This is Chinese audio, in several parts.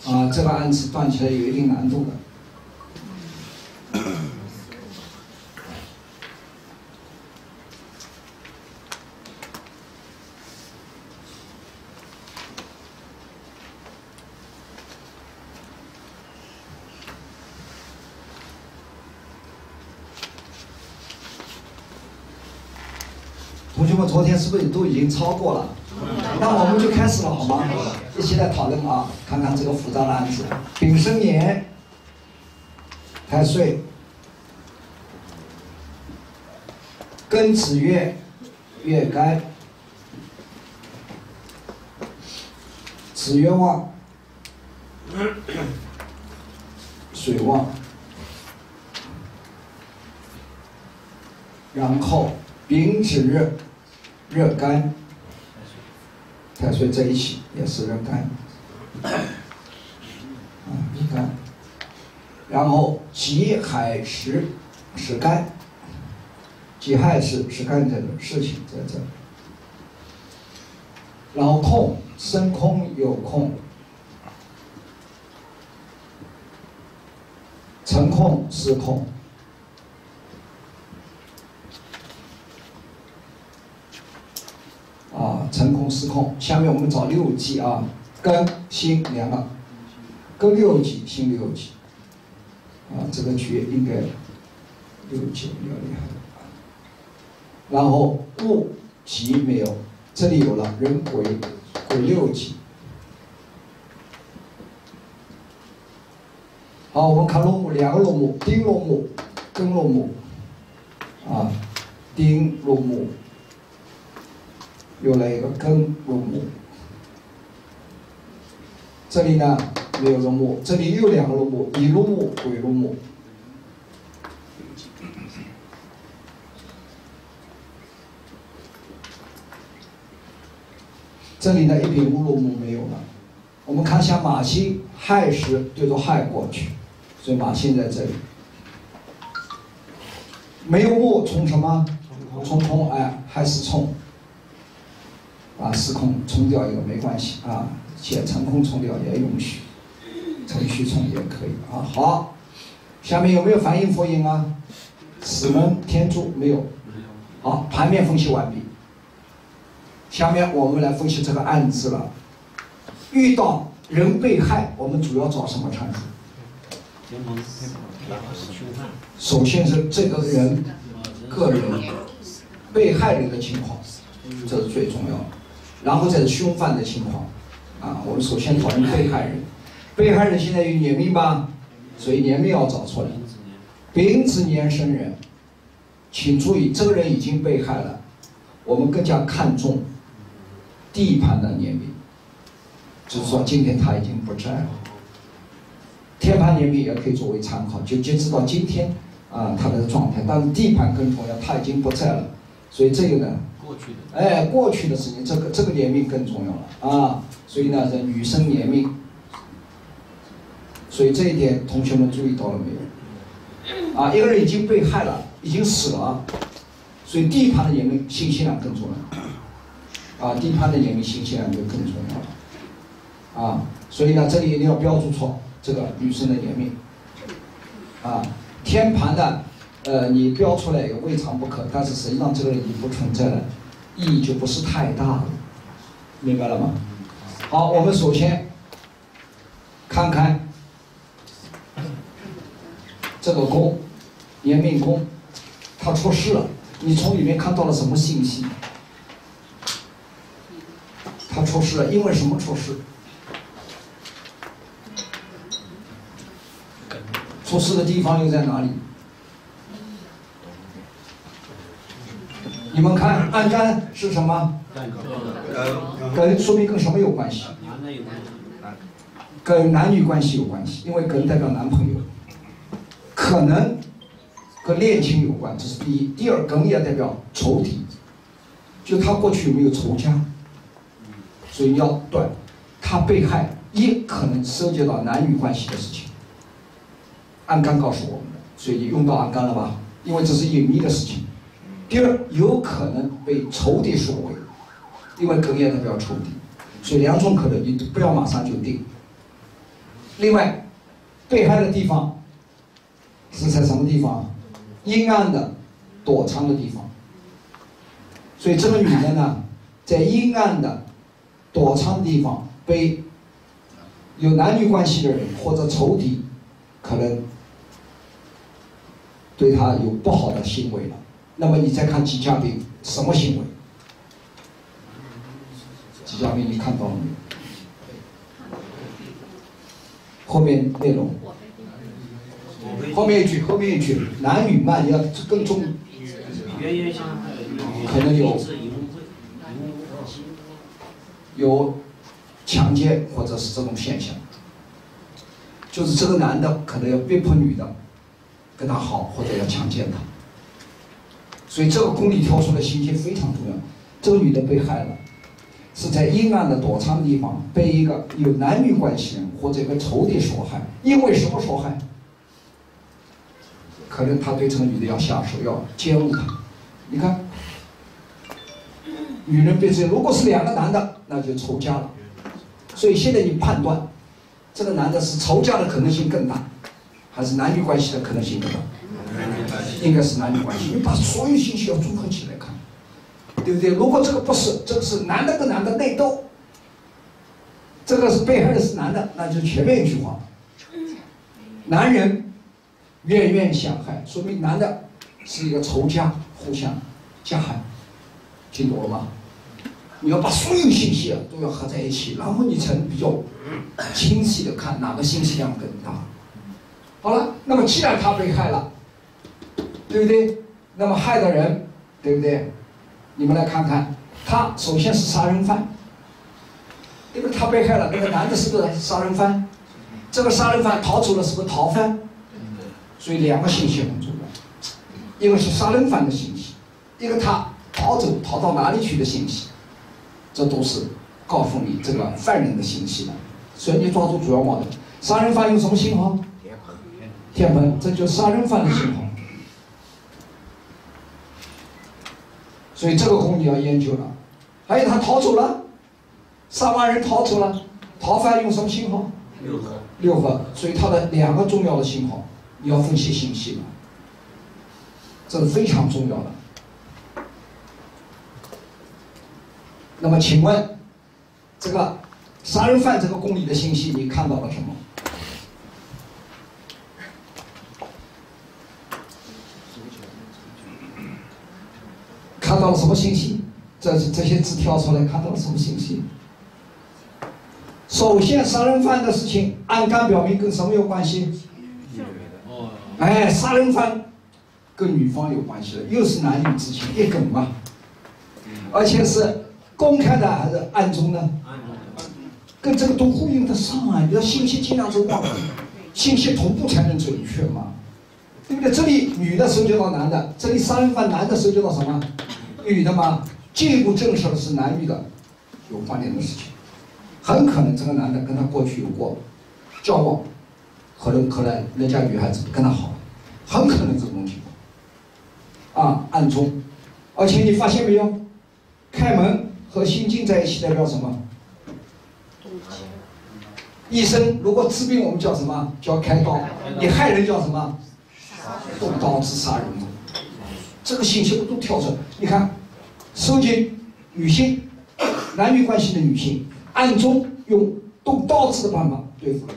这个案子断起来有一定难度的。同学们，昨天是不是都已经超过了？那我们就开始了，好吗？一起来讨论啊，看看这个复杂的案子。丙申年，太岁，庚子月，月干，子月旺，水旺，然后丙子日，日干。太岁在一起也是日干，日干，然后己亥时是干，己亥时是干这个事情在这，然后空生空有空，成空失空。成空失空，下面我们找六忌啊，庚辛两个，庚六忌，辛六忌，这个局应该六忌比较厉害的。然后戊己没有，这里有了壬癸，癸六忌。好，我们看落木，两个落木，丁落木，庚落木，丁落木。又来一个庚落木，这里呢没有落木，这里又两个落木，乙落木，癸落木。这里呢一丙戊落木没有了。我们看一下马星，亥时对着亥过去，所以马星在这里。没有木冲什么？冲空，亥时冲。失空冲掉一个没关系且成空冲掉也允许，程序冲也可以好，下面有没有反应佛音啊？死门天柱没有。好，盘面分析完毕。下面我们来分析这个案子了。遇到人被害，我们主要找什么阐述？首先是这个人个人被害人的情况，这是最重要的。然后再是凶犯的情况，我们首先讨论被害人。被害人现在有年命吧，所以年命要找出来。丙子年生人，请注意，这个人已经被害了，我们更加看重地盘的年命，就是说今天他已经不在了。天盘年命也可以作为参考，就截止到今天他的状态，但是地盘更重要，他已经不在了，所以这个呢。过去的事情，这个年命更重要了所以呢，这女生年命，所以这一点同学们注意到了没有？一个人已经被害了，已经死了，所以地盘的年命信息量更重要地盘的年命信息量就更重要了所以呢，这里一定要标注出这个女生的年命天盘的。你标出来也未尝不可，但是实际上这个人已经不存在了，意义就不是太大了，明白了吗？好，我们首先看看这个宫，年命宫，他出事了，你从里面看到了什么信息？他出事了，因为什么出事？出事的地方又在哪里？你们看，暗干是什么？跟说明跟什么有关系？跟男女关系有关系，因为艮代表男朋友，可能跟恋情有关，这是第一。第二，艮也代表仇敌，就他过去有没有仇家，所以要断。他被害，一可能涉及到男女关系的事情，暗干告诉我们的，所以你用到暗干了吧？因为这是隐秘的事情。第二，有可能被仇敌所为，因为艮也代表仇敌，所以两种可能你不要马上就定。 另外，被害的地方是在什么地方？阴暗的、躲藏的地方。所以这个女的呢，在阴暗的、躲藏的地方被有男女关系的人或者仇敌可能对她有不好的行为了。那么你再看纪嘉宾什么行为？纪嘉宾你看到了没有？后面内容，后面一句，男女慢要更重，可能有强奸或者是这种现象，就是这个男的可能要逼迫女的跟他好，或者要强奸他。所以这个公理挑出的信息非常重要。这个女的被害了，是在阴暗的躲藏的地方被一个有男女关系人或者一个仇敌所害。因为什么所害？可能他对这个女的要下手，要奸污她。你看，女人被这，如果是两个男的，那就仇家了。所以现在你判断，这个男的是仇家的可能性更大，还是男女关系的可能性更大？应该是男女关系。你把所有信息要综合起来看，对不对？如果这个不是，这个是男的跟男的内斗，这个是被害的是男的，那就前面一句话，男人冤冤相害，说明男的是一个仇家，互相加害，听懂了吗？你要把所有信息都要合在一起，然后你才能比较清晰的看哪个信息量更大。好了，那么既然他被害了，对不对？那么害的人，对不对？你们来看看，他首先是杀人犯，对不对？他被害了，那个男的是不是杀人犯？这个杀人犯逃走了，是不是逃犯？所以两个信息很重要，一个是杀人犯的信息，一个他逃走逃到哪里去的信息，这都是告诉你这个犯人的信息了。所以你抓住主要矛盾。杀人犯用什么信号？天棚，这就是杀人犯的信号。所以这个空你要研究了。还有他逃走了，杀完人逃走了，逃犯用什么信号？6合。所以他的两个重要的信号，你要分析信息了，这是非常重要的。那么请问，这个杀人犯这个公理的信息，你看到了什么？看到了什么信息？这些字挑出来，看到了什么信息？首先，杀人犯的事情，案干表明跟什么有关系？哎，杀人犯跟女方有关系的，又是男女之情一梗嘛，而且是公开的还是暗中的？跟这个都呼应得上啊！你的信息尽量是往信息同步才能准确嘛，对不对？这里女的涉及到男的，这里杀人犯男的涉及到什么？女的嘛，进一步证实的是男女的有关联的事情，很可能这个男的跟他过去有过交往，可能人家女孩子跟他好，很可能这种情况啊，暗中。而且你发现没有，开门和心经在一起代表什么？医生如果治病我们叫什么？叫开刀。你害人叫什么？动刀子杀人。这个信息都跳出来。你看，收集女性男女关系的女性，暗中用动刀子的办法对付了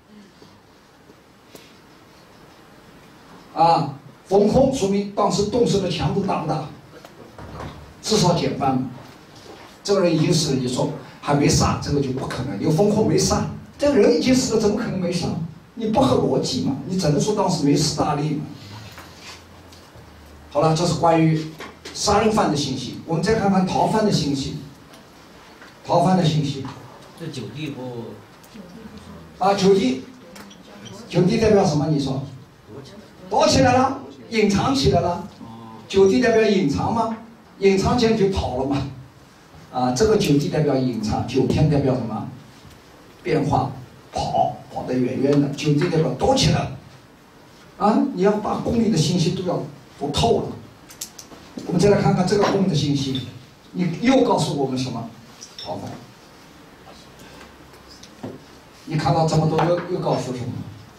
她。啊，封控说明当时动手的强度大不大？至少减半嘛。这个人已经死了，你说还没杀，这个就不可能。有封控没杀，这个人已经死了，怎么可能没杀？你不合逻辑嘛？你只能说当时没斯大利嘛。好了，这是关于杀人犯的信息。我们再看看逃犯的信息。逃犯的信息。 这9地不？ 啊，9地代表什么？你说？躲起来了，隐藏起来了。9地代表隐藏吗？隐藏起来就逃了嘛。啊，这个9地代表隐藏，9天代表什么？变化，跑得远远的。9地代表躲起来了。啊，你要把公理的信息都要读透了。我们再来看看这个公理的信息，你又告诉我们什么？逃犯。 你看到这么多又告诉什么？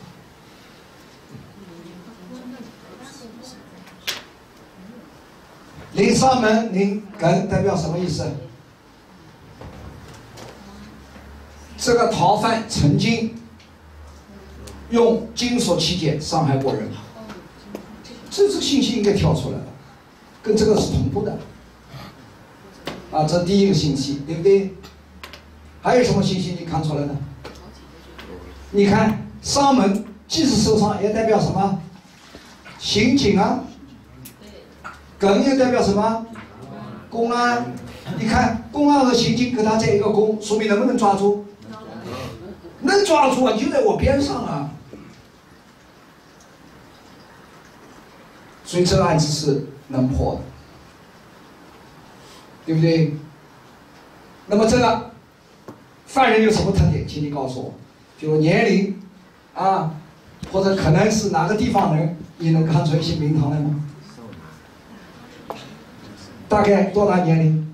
临上门临艮代表什么意思？这个逃犯曾经用金属器件伤害过人，这个信息应该跳出来了，跟这个是同步的。啊，这第一个信息，对不对？还有什么信息你看出来的？你看伤门即使受伤，也代表什么？刑警啊。艮又代表什么？公安。你看公安和刑警跟他在一个宫，说明能不能抓住？能抓住啊，就在我边上啊。所以这个案子是能破的，对不对？那么这个犯人有什么特点？请你告诉我，比如年龄啊，或者可能是哪个地方人，你能看出一些名堂来吗？大概多大年龄？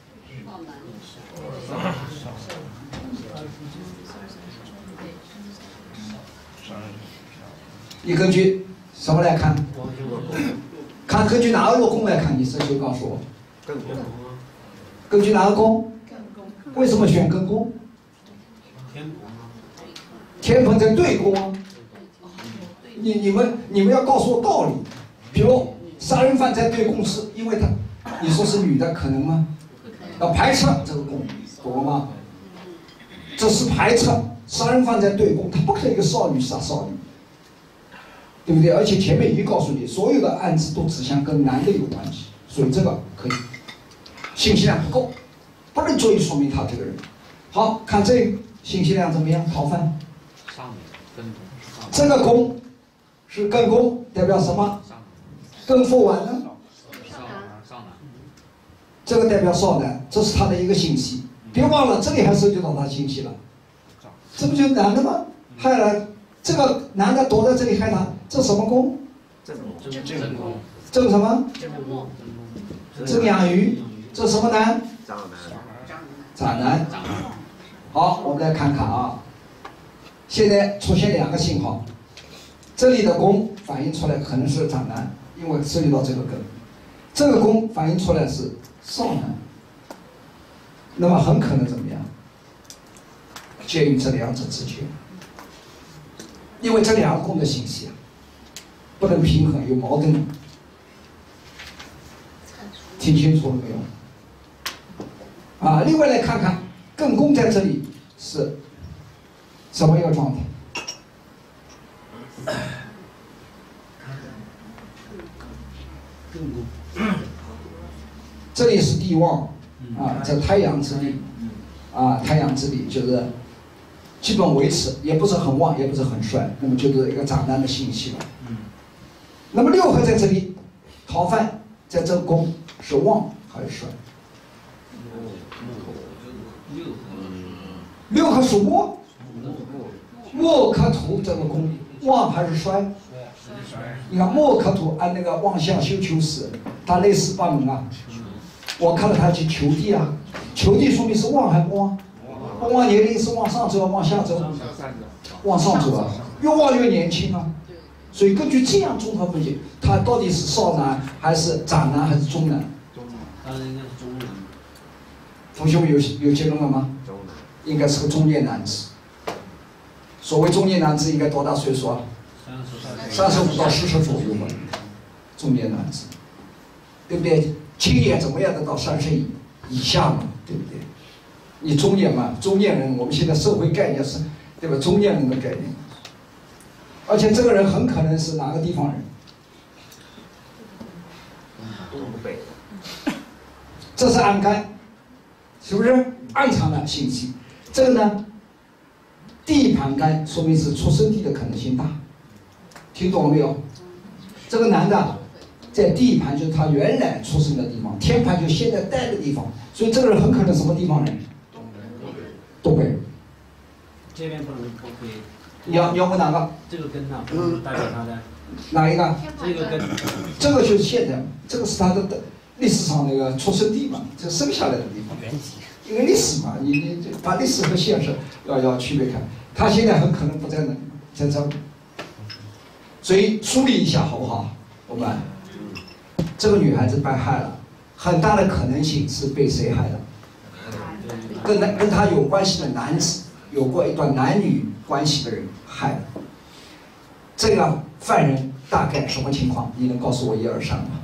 你根据什么来看？看根据哪个宫来看？你这就告诉我。根据哪个宫？为什么选艮宫？天蓬在对宫啊。你们要告诉我道理。比如杀人犯在对宫是因为你说是女的可能吗？要排斥这个宫，懂了吗？这是排斥杀人犯在对宫，他不可能一个少女杀少女。对不对？而且前面已经告诉你，所有的案子都指向跟男的有关系，所以这个可以，信息量不够，不能足以说明他这个人。好看这个信息量怎么样？逃犯，这个宫是艮宫，代表什么？艮复完呢？这个代表少男，这是他的一个信息。别忘了，这里还涉及到他信息了，这不就是男的吗？害了。这个男的躲在这里害他，这什么宫？正宫。正什么？正养鱼。这什么男？长男。好，我们来看看啊。现在出现两个信号，这里的宫反映出来可能是长男，因为涉及到这个艮。这个宫反映出来是少男，那么很可能怎么样？介于这两者之间。因为这两个宫的信息不能平衡，有矛盾。听清楚了没有？啊，另外来看看艮宫在这里是什么一个状态？这里是地旺啊，在太阳之地啊，太阳之地就是基本维持，也不是很旺，也不是很衰，那么就是一个长男的信息了。那么六合在这里，逃犯在这个宫是旺还是衰？六合属木，木克土这个宫旺还是衰？你看木克土按那个旺相修求时，它类似八门啊。我看了它去求地啊，求地说明是旺还不旺？不旺年龄是往上走，往下走，往上走啊，越旺越年轻啊。所以根据这样综合分析，他到底是少男还是长男还是中男？ 他应该是中男。 同学们有结论了吗？应该是个中年男子。所谓中年男子应该多大岁数啊？35到40左右吧，中年男子，对不对？青年怎么样的到30以下嘛，对不对？你中年嘛，中年人，我们现在社会概念是，对吧？中年人的概念，而且这个人很可能是哪个地方人？ 东北。 这是暗干，是不是暗藏的信息？这个呢，地盘干说明是出生地的可能性大，听懂了没有？这个男的在地盘就是他原来出生的地方，天盘就现在待的地方，所以这个人很可能什么地方人？东北人。 这边不可以。 你要问哪个？ 这个根呢，不能代表他的。 哪一个？ 这个根。 这个就是现在，这个是他的历史上那个出生地嘛，就生下来的地方。因为历史嘛，你把历史和现实要区别开。 他现在很可能不在那，在这。所以梳理一下好不好？我们这个女孩子被害了，很大的可能性是被谁害的？跟她有关系的男子，有过一段男女关系的人害的。这个犯人大概什么情况？你能告诉我1、2、3吗？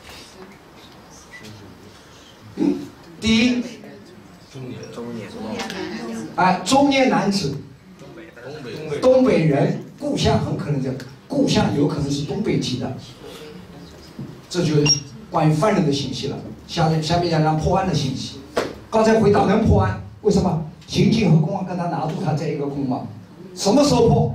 第一，中年男子，东北人，故乡很可能在，故乡有可能是东北籍的，这就是关于犯人的信息了。下面讲破案的信息。刚才回答能破案，为什么？刑警和公安跟他拿住他在一个空吗？什么时候破？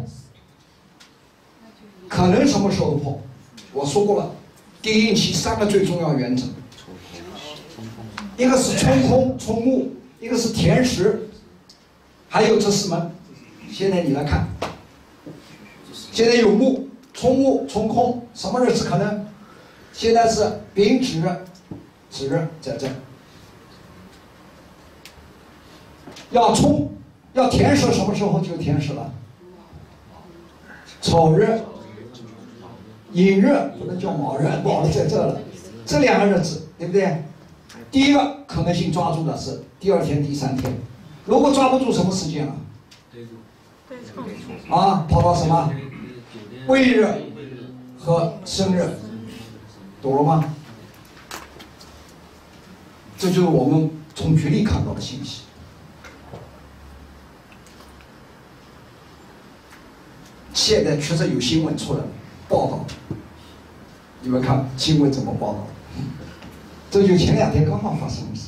可能什么时候破？我说过了，第一期3个最重要原则，一个是冲空冲木，一个是填实，还有这4门。现在你来看，现在有木冲空，什么日子可能？现在是丙子在这，要冲要填实，什么时候就填实了？丑日、寅日不能叫卯日，卯日在这了，这2个日子对不对？第一个可能性抓住的是第2天、第3天，如果抓不住什么时间啊？啊，跑到什么未日和生日，懂了吗？这就是我们从局里看到的信息。现在确实有新闻出来报道，你们看新闻怎么报道？这就前2天刚刚发生的事情。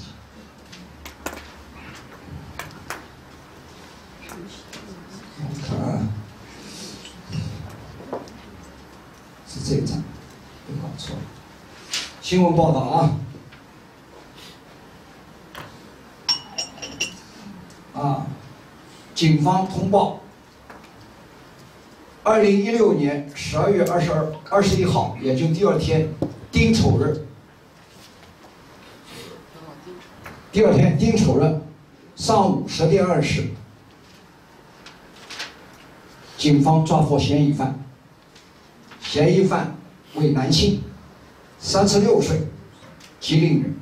看，是这张，别搞错了。新闻报道啊，警方通报，2016年12月21号，也就第2天，丁丑日。第2天丁丑日上午10点20，警方抓获嫌疑犯。嫌疑犯为男性，36岁，吉林人。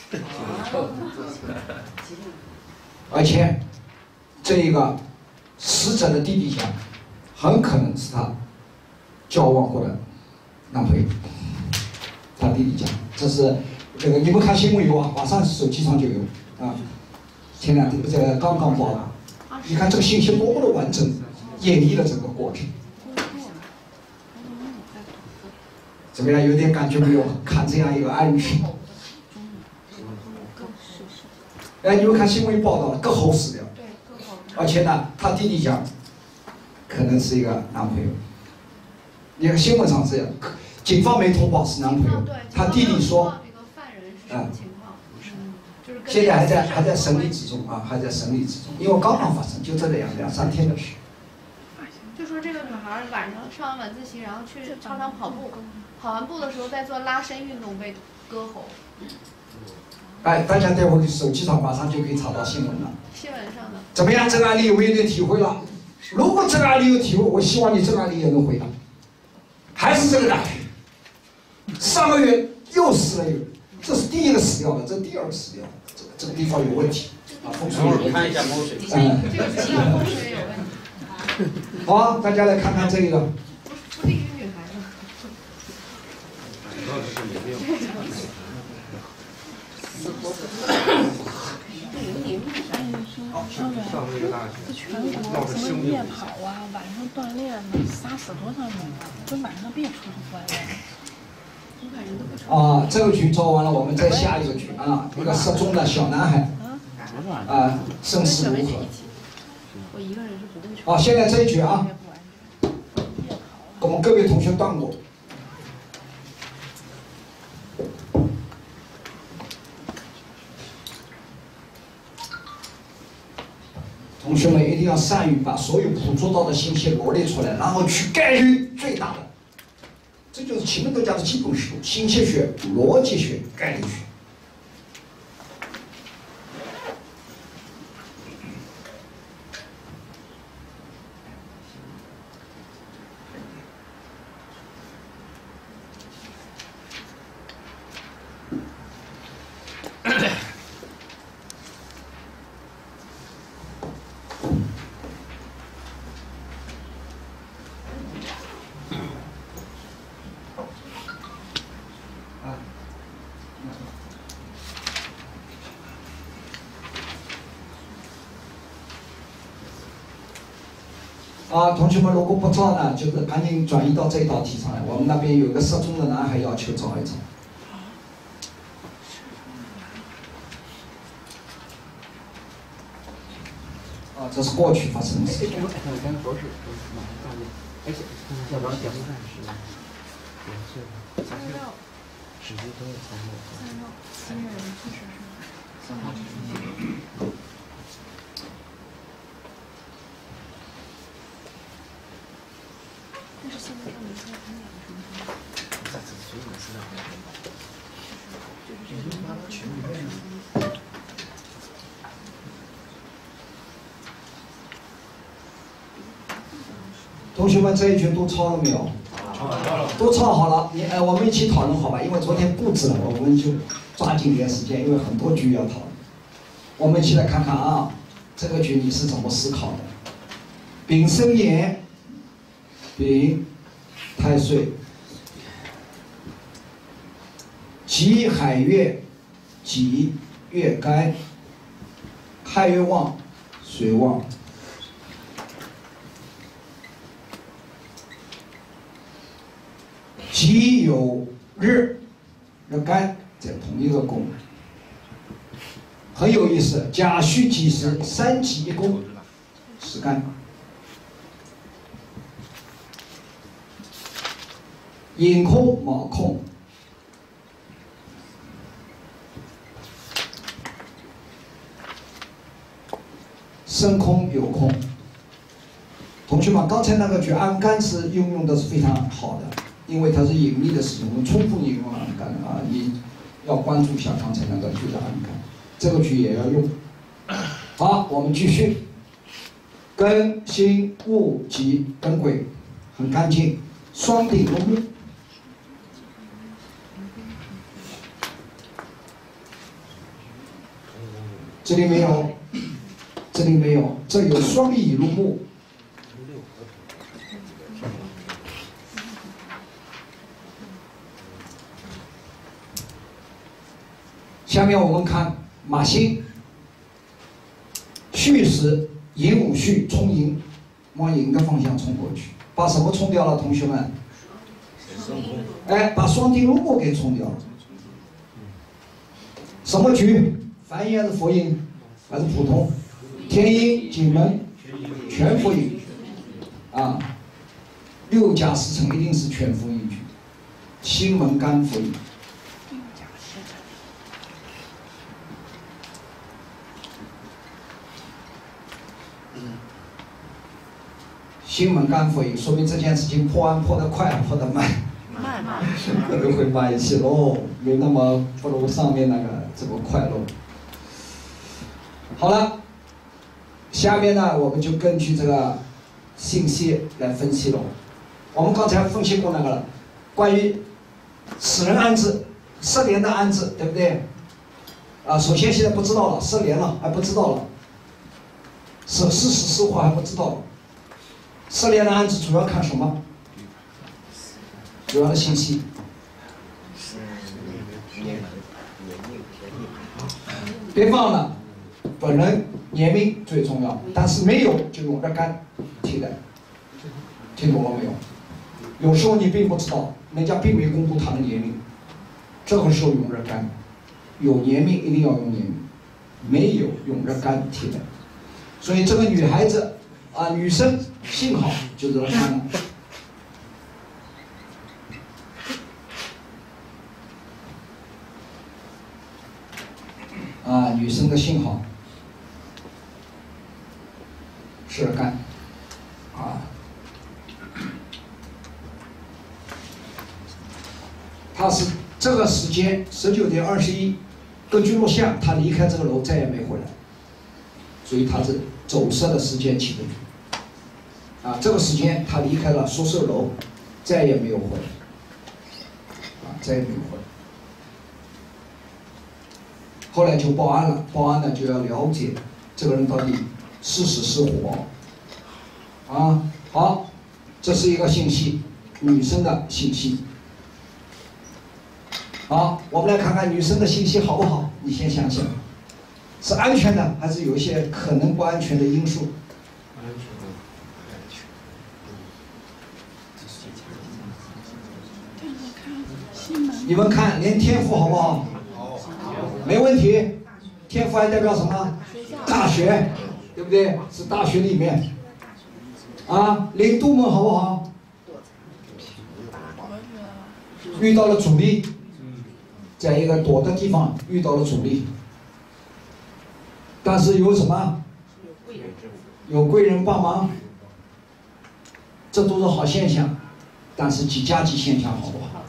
而且这一个死者的弟弟讲，很可能是他交往过的男朋友。他弟弟讲，这是这个你们看新闻有啊，马上手机上就有啊。前2天这个刚刚报道，你看这个信息多么的完整，演绎了整个过程。怎么样？有点感觉没有？看这样一个案例。你们看新闻报道了，割喉死掉。而且呢，他弟弟讲，可能是一个男朋友。你看新闻上这样，警方没通报是男朋友，他弟弟说，现在还在审理之中啊，还在审理之中，因为刚刚发生，就这2、3天的事。 就说这个女孩晚上上完晚自习，然后去操场跑步，跑完步的时候在做拉伸运动被割喉。 大家待会儿手机上马上就可以查到新闻了。 新闻上的。怎么样？这个案例有没有点体会了？如果这个案例有体会，我希望你这个案例也能回答。还是这个大学，上个月又死了一个，这是第1个死掉的，这是第2个死掉的，这个地方有问题啊，风水有问题。 看一下风水。 这个地方风水有问题。 好，大家来看看这个。 不利于女孩子。 这全国什么夜跑啊，晚上锻炼呢，杀死多少人啊？这晚上别出去锻炼。 这个局做完了，我们再下一个局啊，一个失踪的小男孩，生死如何？ 我一个人是不会去。 现在这一局啊，我们各位同学断过。同学们一定要善于把所有捕捉到的信息罗列出来，然后取概率最大的。这就是前面都讲的基本思路：信息学、逻辑学、概率学。 同学们如果不照呢，就是赶紧转移到这道题上来。我们那边有个失踪的男孩要求照一照。这是过去发生的事情。同学们这一句都抄了没有？都抄好了。我们一起讨论好吧？因为昨天布置了，我们就抓紧点时间，因为很多局要讨论。我们一起来看看啊，这个局你是怎么思考的？丙申年，丙太岁，己亥月，己月干，亥月旺，水旺。己酉日，日干在同一个宫，很有意思。甲戌己时，三己一宫，时干。寅空卯空，申空酉空。同学们，刚才那个局安干是应用的是非常好的。因为它是隐秘的事情，我们充分引用安干啊，你要关注一下刚才那个局的安干，这个局也要用。好，我们继续。庚辛戊己庚癸，很干净，双顶入木。这里没有，这里没有，这有双乙入木。下面我们看马星，戌时寅午戌冲寅，往寅的方向冲过去，把什么冲掉了？同学们，把双丁入木给冲掉了。什么局？繁衍还是佛印还是普通？天阴、景门、全佛印啊。六甲时辰一定是全佛印局，辛门干佛印。辛门干佛印，说明这件事情破案破得快，破得慢。可能会慢一些喽，没那么不如上面那个这么快喽。好了，下面呢我们就根据这个信息来分析喽。我们刚才分析过那个了，关于死人安置、失联的安置，对不对？首先现在不知道了，失联了还不知道了，是死是活还不知道了。失联的安置主要看什么？主要的信息。别忘了，本人年命最重要，但是没有就用日干替代。听懂了没有？有时候你并不知道，人家并没公布他的年命，这个时候用日干。有年命一定要用年命，没有用日干替代。所以这个女孩子女生幸好就是日干了。女生的幸好是日干他是这个时间19点21，根据录像，他离开这个楼再也没回来，所以他是走失的时间起的局。这个时间他离开了宿舍楼，再也没有回来，再也没有回来。后来就报案了，报案呢就要了解这个人到底是死是活。好，这是一个信息，女生的信息。好，我们来看看女生的信息好不好？你先想想，是安全的，还是有一些可能不安全的因素？ 你们看，连天赋好不好？没问题。天赋还代表什么？大学，对不对？是大学里面。啊，零度门好不好？遇到了阻力，在一个躲的地方遇到了阻力，但是有什么？有贵人帮忙，这都是好现象。但是几加几现象好不好？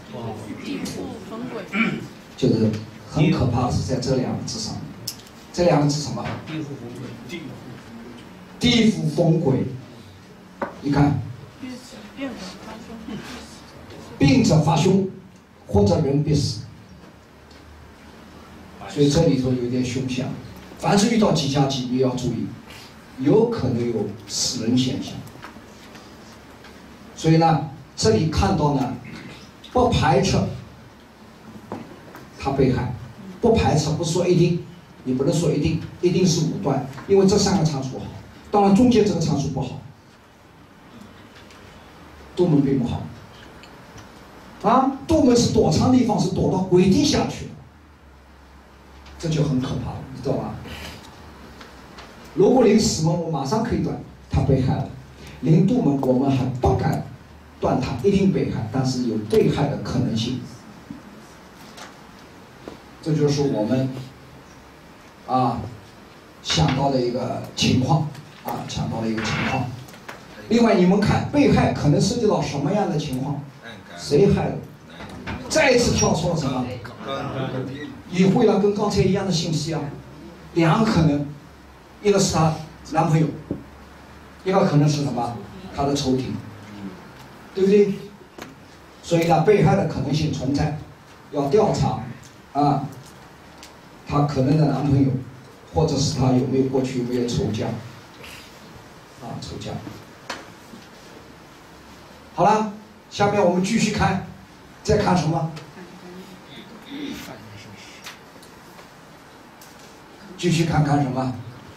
就是很可怕，是在这两个字上。这两个字什么？地府风鬼。你看，病者发凶，或者人必死。所以这里头有点凶相。凡是遇到几加几，你要注意，有可能有死人现象。所以呢，这里看到呢，不排斥他被害，不排斥，不是说一定，你不能说一定是武断，因为这三个参数好，当然中间这个参数不好，杜门并不好。啊，杜门是躲藏地方，是躲到鬼地下去了，这就很可怕了，你知道吧？如果临死门，我马上可以断他被害了；临杜门，我们还不敢断他一定被害，但是有被害的可能性。这就是我们想到的一个情况想到的一个情况。另外，你们看被害可能涉及到什么样的情况？谁害的？再次跳出了什么？理会了跟刚才一样的信息啊，两个可能，一个是她男朋友，一个可能是什么？她的仇敌，对不对？所以呢，被害的可能性存在，要调查她可能的男朋友，或者是她有没有过去有没有仇家仇家。好了，下面我们继续看，再看什么？继续看什么？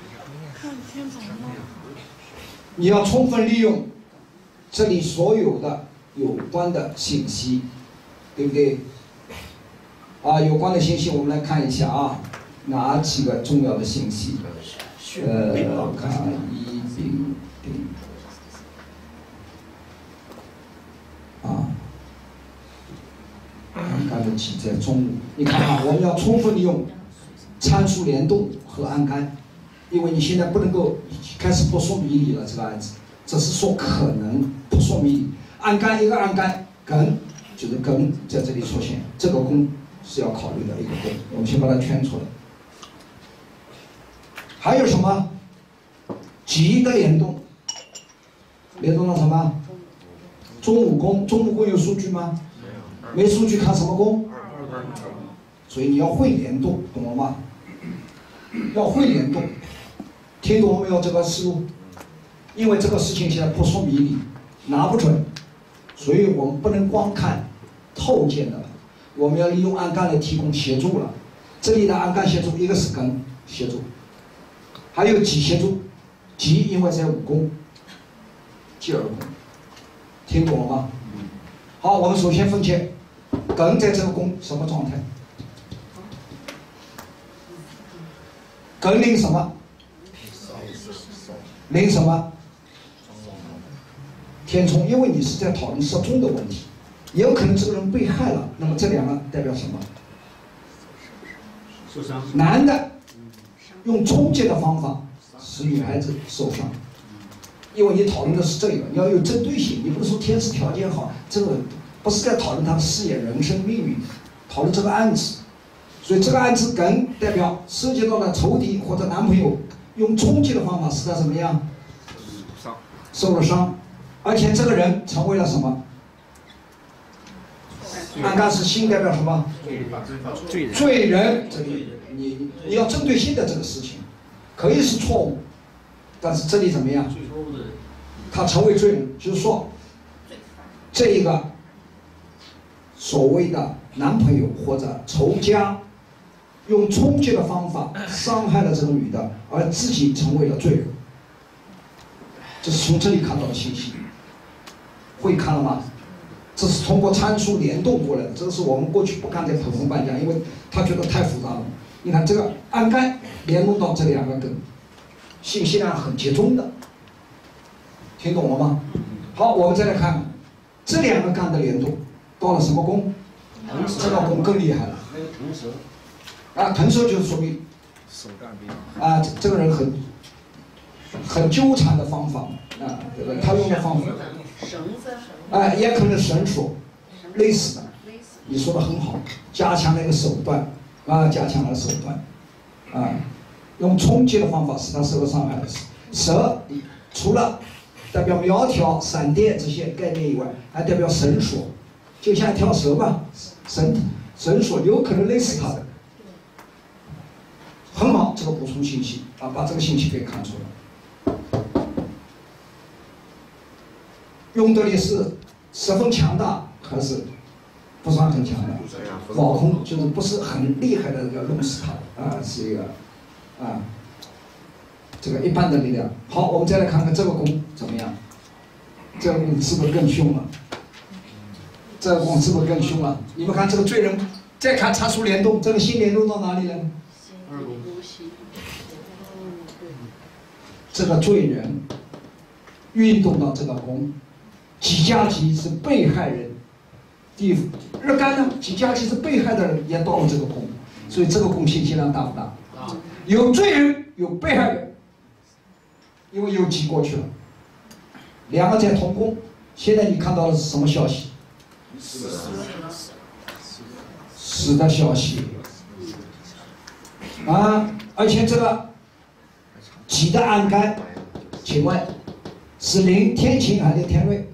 你要充分利用这里所有的有关的信息，对不对？有关的信息我们来看一下哪几个重要的信息？我看一丙丁安肝的体在中午。你看我们要充分利用参数联动和安肝，因为你现在不能够开始不说迷理了，这个案子只是说可能，不说迷理。安肝一个安肝，艮就是艮在这里出现，这个宫是要考虑的一个宫，我们先把它圈出来。还有什么？吉的联动，联动到什么？中午宫，中午宫有数据吗？没数据看什么宫？所以你要会联动，懂了吗？要会联动，听懂没有这个思路？因为这个事情现在扑朔迷离，拿不准，所以我们不能光看透见的了，我们要利用安肝来提供协助了。这里的安肝协助，一个是艮协助，还有己协助。己因为在午宫，忌二宫，听懂了吗？好，我们首先分解艮在这个宫什么状态？艮临什么？临什么？天冲，因为你是在讨论失踪的问题，也有可能这个人被害了。那么这两个代表什么？ 受伤。 男的用冲击的方法使女孩子受伤，因为你讨论的是这个，你要有针对性，你不是说天时条件好，这个不是在讨论他的事业、人生、命运，讨论这个案子。所以这个案子艮代表涉及到了仇敌或者男朋友用冲击的方法使他怎么样受了伤，而且这个人成为了什么？安肝是心代表什么？罪人。这里你要针对性的这个事情，可以是错误，但是这里怎么样？他成为罪人，就是说这一个所谓的男朋友或者仇家用冲击的方法伤害了这个女的，而自己成为了罪人。这是从这里看到的信息，会看了吗？ 这是通过参数联动过来的，这是我们过去不敢在普通班讲，因为他觉得太复杂了。你看这个氨苷联动到这2个根，信息量很集中的，听懂了吗？好，我们再来看这2个苷的联动到了什么宫？这个宫更厉害了。 还有腾蛇。 啊，腾蛇就是说明啊，这个人很纠缠的方法啊，对吧？他用的方法， 绳子， 啊，也可能绳索，类似的。你说的很好，加强那个手段啊，加强了手段啊，用冲击的方法使他受到伤害的蛇，除了代表苗条、闪电这些概念以外，还代表绳索，就像一条蛇吧，绳索有可能类似它的。很好，这个补充信息啊，把这个信息给看出来。用的力是十分强大还是不算很强大？老空就是不是很厉害的要弄死他啊，是一个啊这个一般的力量。好，我们再来看看这个弓怎么样？这个弓是不是更凶了？这个弓是不是更凶了？你们看这个罪人，再看参数联动，这个心联动到哪里了？这个罪人运动到这个宫，几加几是被害人，日干呢几加几是被害的人也到了这个宫，所以这个宫信息量大不大？有罪人有被害人，因为有几过去了，2个在同宫。现在你看到的是什么消息？死的消息啊！而且这个己的氨苷，请问是连天晴还是连天瑞？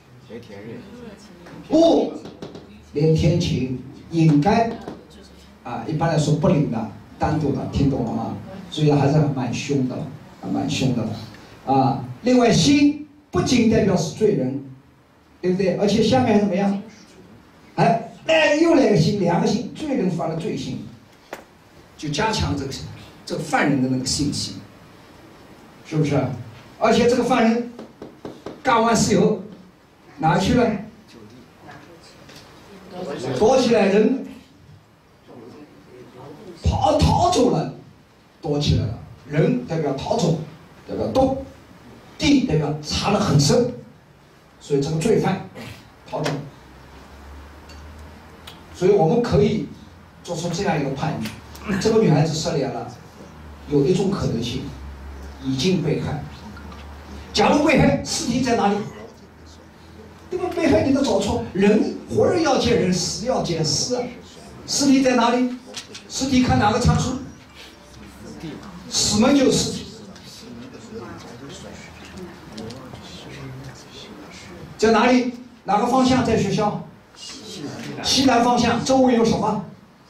戊连天晴，乙干啊，一般来说不灵的，单独的，听懂了吗？所以还是蛮凶的，蛮凶的啊。另外辛不仅代表是罪人，对不对？而且下面怎么样？哎，又来个辛，2个辛，罪人犯了罪行，就加强这个犯人的那个信息。是不是？而且这个犯人干完事以后哪去了？躲起来，人逃走了，躲起来了。人代表逃走，代表动；地代表藏得很深，所以这个罪犯逃走。所以我们可以做出这样一个判决：这个女孩子失联了，有一种可能性。已经被害。假如被害，尸体在哪里？对吧？被害你都找错，人活人要见人，死要见尸啊。尸体在哪里？尸体看哪个参数？死门就是尸体。在哪里？哪个方向？在学校？西南方向。周围有什么？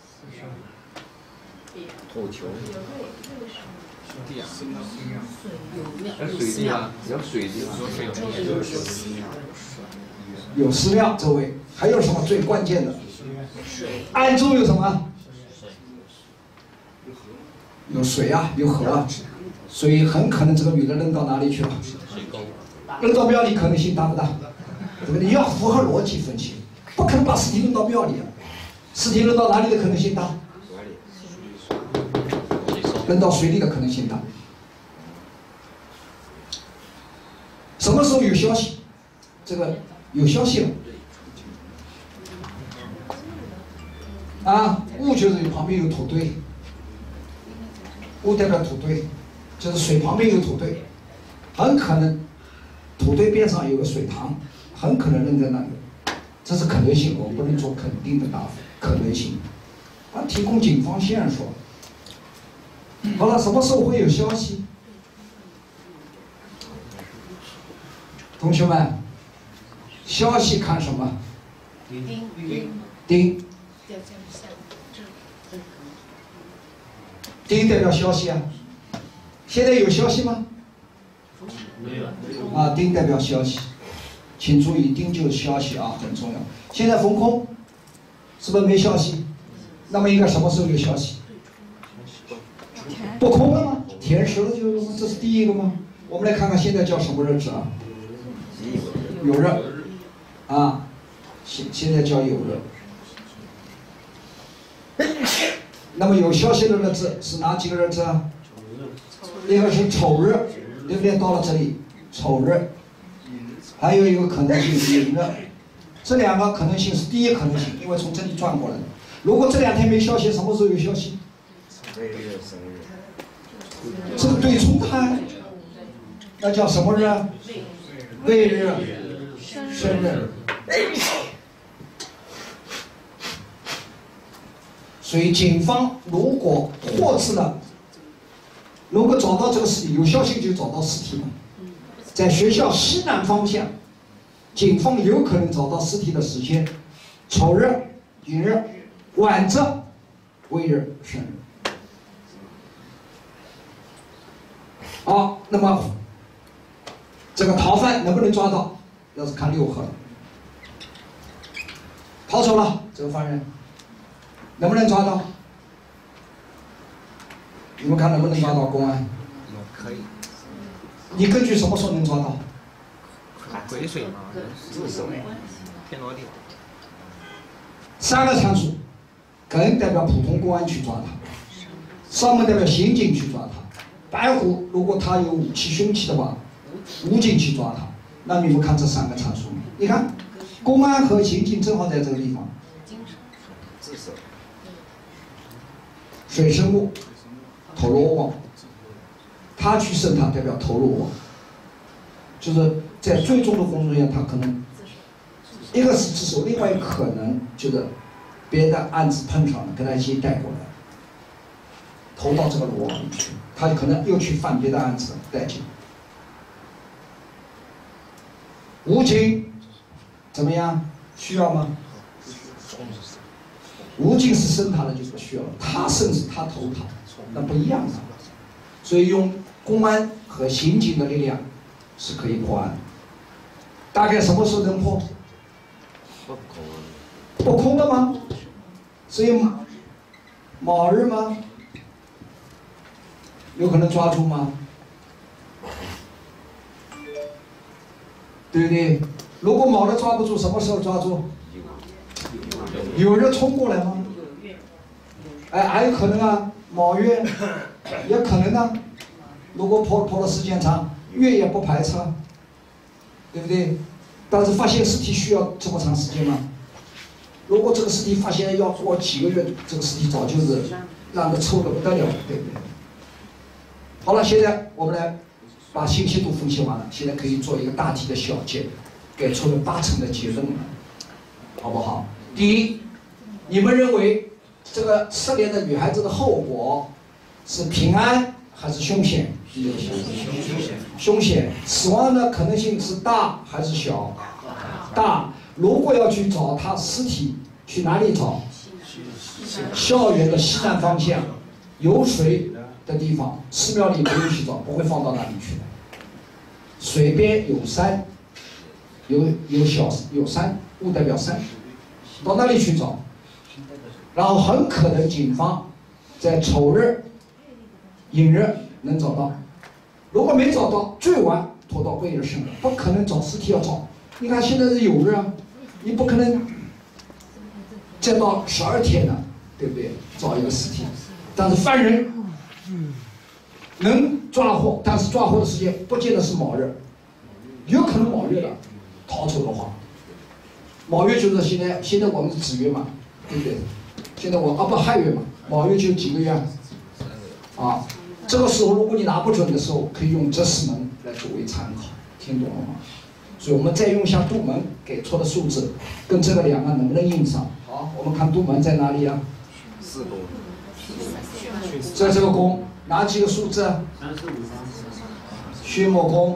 头球。水地啊，有水地吗？ 有寺庙周围，还有什么最关键的？安州有什么？有水啊，有河啊，所以很可能这个女的扔到哪里去了？扔到庙里可能性大不大？对不对？你要符合逻辑分析，不可能把尸体扔到庙里啊。尸体扔到哪里的可能性大？扔到水里的可能性大。什么时候有消息？这个有消息了啊！戊就是旁边有土堆，戊代表土堆，就是水旁边有土堆，很可能土堆边上有个水塘，很可能扔在那里，这是可能性，我不能做肯定的答复，可能性。啊，提供警方线索。好了，什么时候会有消息？同学们，消息看什么？丁。丁代表消息啊。现在有消息吗？ 没有。 啊，丁代表消息，请注意，丁就是消息啊，很重要。现在逢空，是不是没消息？那么应该什么时候有消息？不空了吗？填实了就是吗？这是第一个吗？我们来看看现在叫什么日子啊？有日啊， 现在叫酉日。那么有消息的日子是哪几个日子啊？一个是丑日，对不对？到了这里，丑日，还有一个可能性是寅日。这两个可能性是第一可能性，因为从这里转过来的。如果这2天没消息，什么时候有消息？ 未日生日。 这个对冲它，那叫什么日？未日生日。所以警方如果获知了，如果找到这个尸体，有消息就找到尸体了。在学校西南方向，警方有可能找到尸体的时间：丑日、寅日、晚着、未日生日。好，那么这个逃犯能不能抓到？要是看6合了，逃走了这个犯人。能不能抓到？你们看能不能抓到公安？ 可以。 你根据什么说能抓到？ 癸水嘛，自首，天罗地网。 3个参数，艮代表普通公安去抓他，哨门代表刑警去抓他，白虎如果他有武器凶器的话，武警去抓他。那你们看这3个参数，你看，公安和刑警正好在这个地方。 自首。 水生木，投罗网，他去审他代表投罗网，就是在最终的工作上，他可能一个是自首，另外一个可能就是别的案子碰上了，跟他一起带过来，投到这个罗网里去，他可能又去犯别的案子带进。武警怎么样？需要吗？ 武警是审他的就不需要了，他审是他投他，那不一样的。所以用公安和刑警的力量是可以破案的。大概什么时候能破？不空的吗？所以卯日吗？有可能抓住吗？对不对？如果卯日抓不住，什么时候抓住？ 有人冲过来吗？哎，还有可能啊，卯月也可能啊。如果破的时间长，月也不排斥，对不对？但是发现尸体需要这么长时间吗？如果这个尸体发现要过几个月，这个尸体早就是让人臭得不得了，对不对？好了，现在我们来把信息都分析完了，现在可以做一个大体的小结，给出了80%的结论了，好不好？第一。 你们认为这个失联的女孩子的后果是平安还是凶险？凶险。死亡的可能性是大还是小？大。如果要去找她尸体，去哪里找？校园的西南方向，有水的地方，寺庙里不允许找，不会放到那里去的。水边有山，有山，雾代表山，到那里去找。 然后很可能警方在丑日、寅日能找到，如果没找到，最晚拖到未日生日，不可能找尸体要找。你看现在是酉日啊，你不可能再到12天了，对不对？找一个尸体，但是犯人能抓获，但是抓获的时间不见得是卯日，有可能卯月的逃走的话，卯月就是现在我们是子月嘛，对不对？ 现在不亥月嘛，卯月就几个月啊。这个时候如果你拿不准的时候，可以用这4门来作为参考，听懂了吗？所以我们再用一下杜门给出的数字，跟这个2个能不能应上？好，我们看杜门在哪里啊？4宫。在这个宫哪几个数字啊？戌卯宫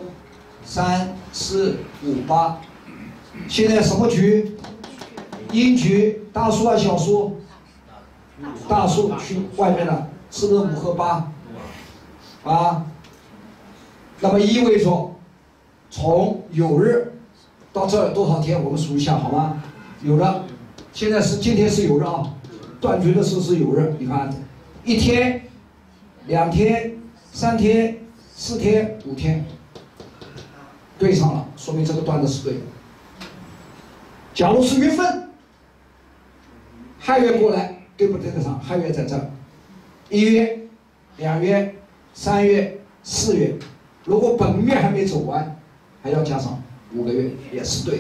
3、4、5、8。现在什么局？阴局，大数还是小数？ 大数去外面了，是不是5和8？啊，那么意味着从酉日到这多少天？我们数一下好吗？有了，现在是今天是酉日啊，断绝的时候是酉日。你看，1天、2天、3天、4天、5天，对上了，说明这个断的是对的。 假如是月份，亥月过来对不对得上？亥月在这儿，1月、2月、3月、4月，如果本月还没走完，还要加上5个月，也是对的。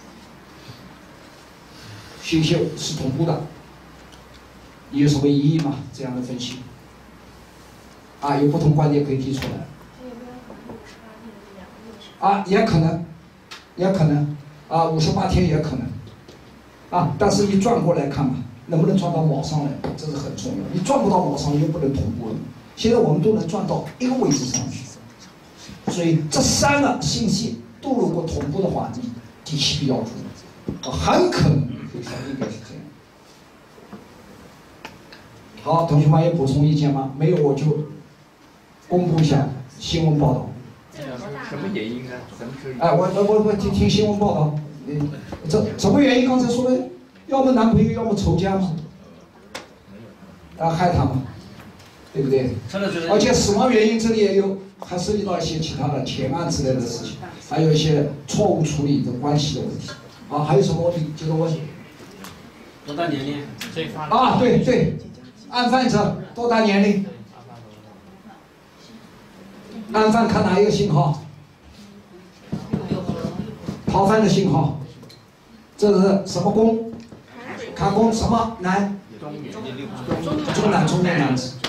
星宿是同步的，有什么意义吗？这样的分析，有不同观点可以提出来。也可能，58天也可能，但是你转过来看吧，能不能转到卯上来，这是很重要。你转不到卯上，又不能同步了。现在我们都能转到一个位置上去，所以这3个信息都如果同步的话，你底气比较足，很可能应该是这样。好，同学们有补充意见吗？没有我就公布一下新闻报道。 什么原因呢？什么时候？ 我听新闻报道，什么原因？刚才说的，要么男朋友，要么仇家嘛，害他嘛，对不对？而且死亡原因这里也有，还涉及到一些其他的前案之类的事情，还有一些错误处理的关系的问题。还有什么问题？接着问。 多大年龄？ 对，案犯者多大年龄？案犯看哪一个信号？逃犯的信号，这是什么宫？看宫什么男？中年男子。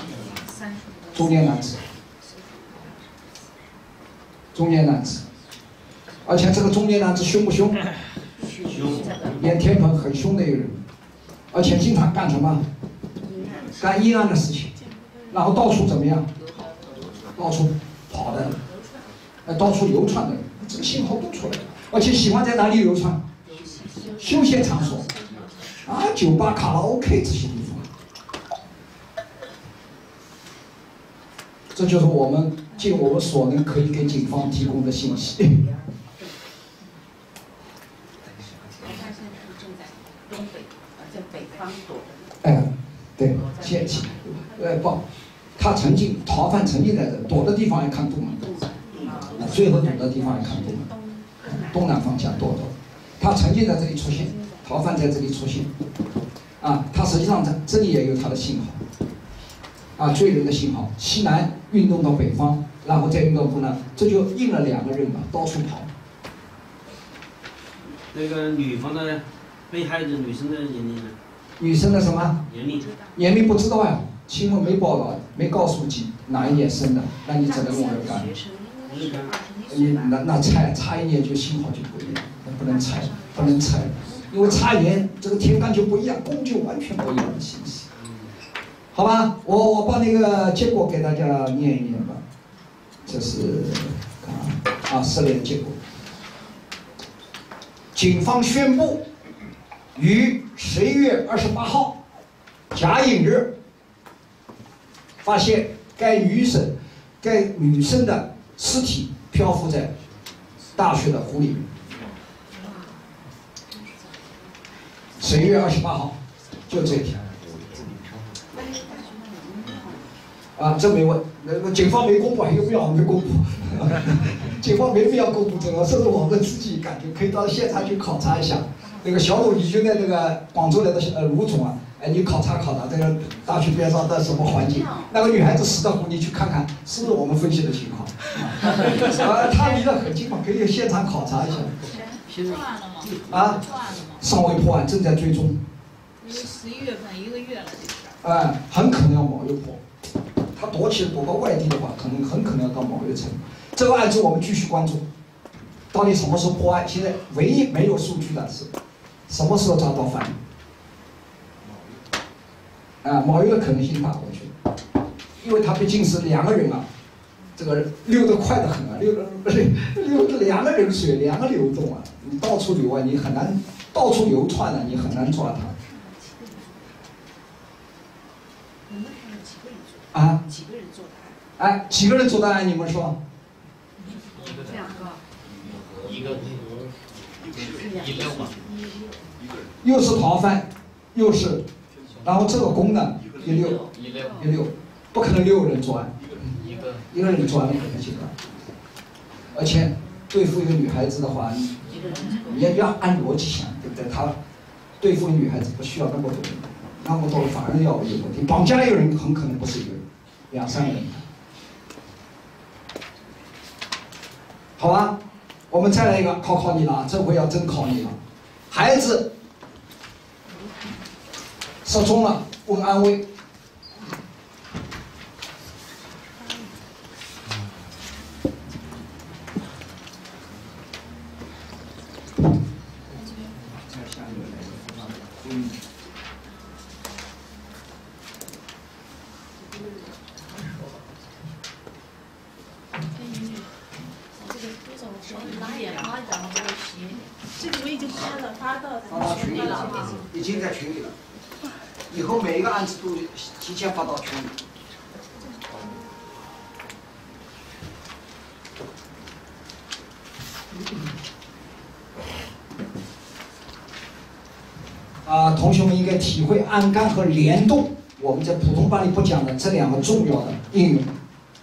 而且这个中年男子凶不凶？ 凶。 演天蓬很凶的一个人，而且经常干什么？干阴暗的事情，然后到处怎么样？到处跑的，到处流窜的，这个信号都出来了。而且喜欢在哪里流窜？休闲场所，酒吧、卡拉 OK 这些地方。这就是我们尽我们所能可以给警方提供的信息。对，他逃犯曾经在这躲的地方也看东南，最后躲的地方也看东南方向躲。他曾经在这里出现，逃犯在这里出现，他实际上在这里也有他的信号，罪人的信号，西南运动到北方，然后再运动东南，这就印了2个人嘛，到处跑。 那个女方的被害者女生的年龄呢？ 女生的什么？年龄不知道呀，新闻没报道，没告诉哪一年生的，那你只能用人干。你那差1年就信号就不一样，不能猜，因为差1年这个天干就不一样，宫就完全不一样的信息。好吧，我把那个结果给大家念一念吧。这是涉猎的结果。警方宣布，于11月28号甲寅日，发现该女生的尸体漂浮在大学的湖里面。11月28号，就这一天。这没问，警方没公布，还有必要没公布？警方没必要公布这个，甚至我们自己感觉可以到现场去考察一下。那个小鲁已经在那个广州来的卢总你考察这个大学边上的什么环境？那个女孩子死的湖，你去看看，是不是我们分析的情况？他离得很近嘛，可以现场考察一下。 破案了吗？ 尚未破案，正在追踪。 因为11月份1个月了，这事。 很可能要卯月破。他躲到外地的话，很可能要到卯月成。这个案子我们继续关注，到底什么时候破案？现在唯一没有数据的是，什么时候抓到犯人？卯月的可能性大，我觉得，因为他毕竟是2个人这个溜得快得很溜得2个人水，2个流动你到处流你很难到处流窜你很难抓他。几个人做的案？几个人做的案？你们说 ？2个。16吧。 又是逃犯，又是，然后这个宫呢16，不可能6个人作案，一个人作案的可能性大。而且对付一个女孩子的话， 你要按逻辑想，对不对？他对付女孩子不需要那么多人，那么多反而要有问题。绑架一个人很可能不是一个人，2、3个人。好吧，我们再来一个，考你了啊！这回要真考你了。孩子失踪了，问安危。 这个我已经拍了，发到群里了，已经在群里了。以后每一个案子都提前发到群里。同学们应该体会按杆和联动，我们在普通班里不讲的这2个重要的应用。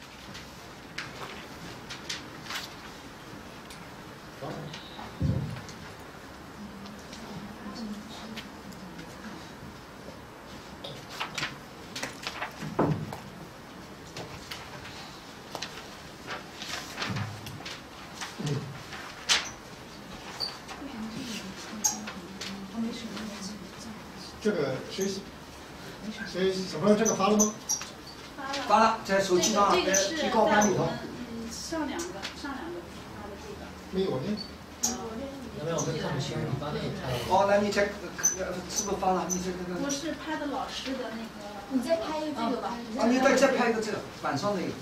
这个谁什么这个发了吗？ 发了，在手机上提高班里头。 上两个发的这个。 没有呢。 没有，我看不清，发的哦，那你这是不是发了？你这个。 我是拍的老师的那个。 你再拍一个这个吧。 你再拍一个这个板上那个。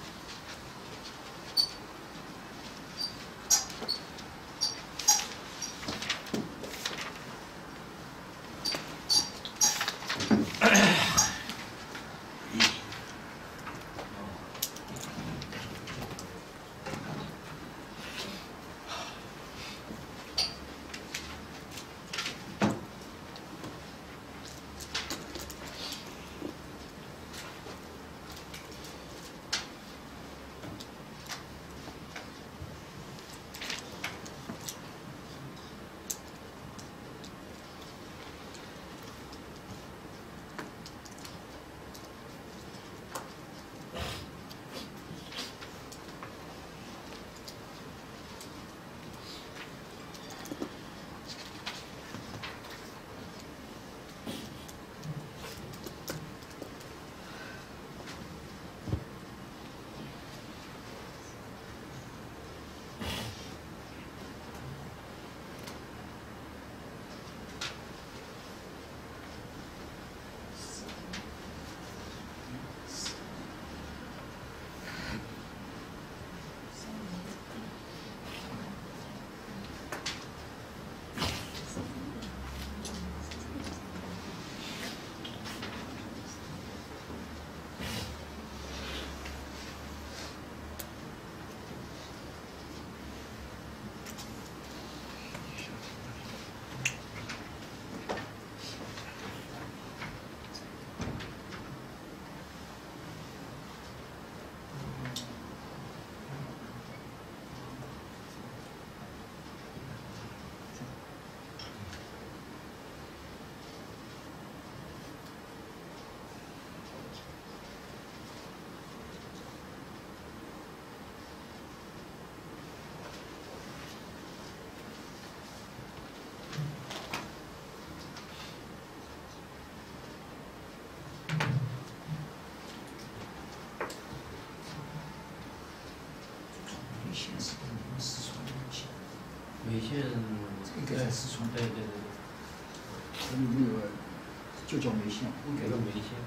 梅县， 应该在四川。 对。 那个就叫梅县，应该叫梅县。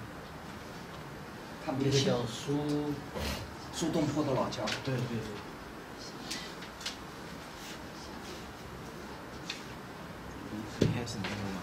他梅县叫苏东坡的老家。 对。 开始没有吗？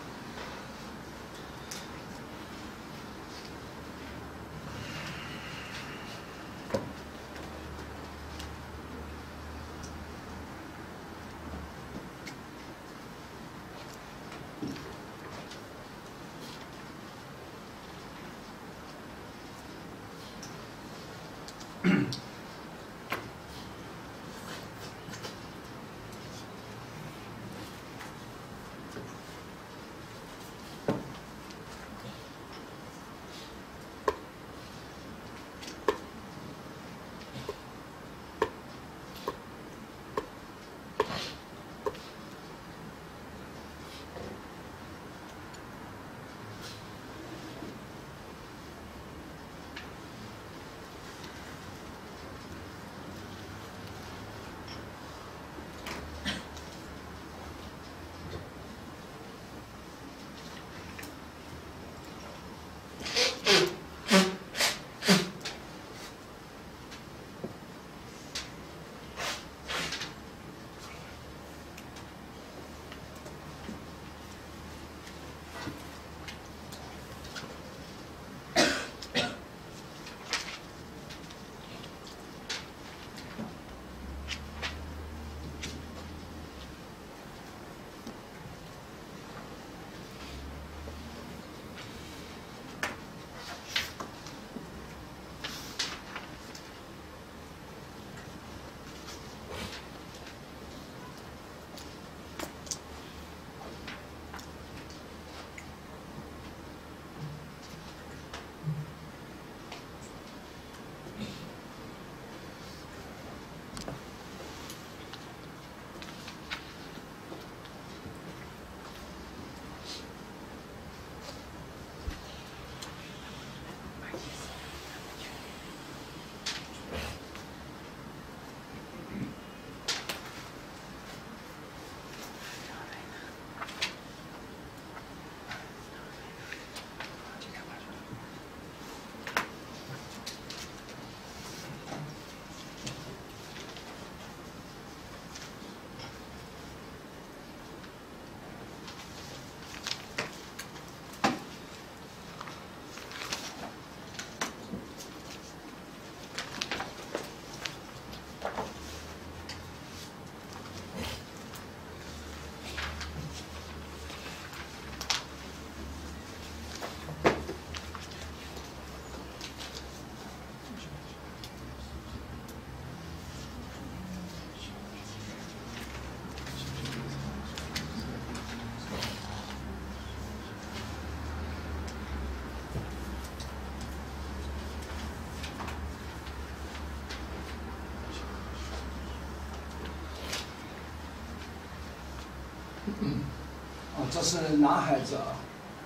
哦，这是男孩子啊。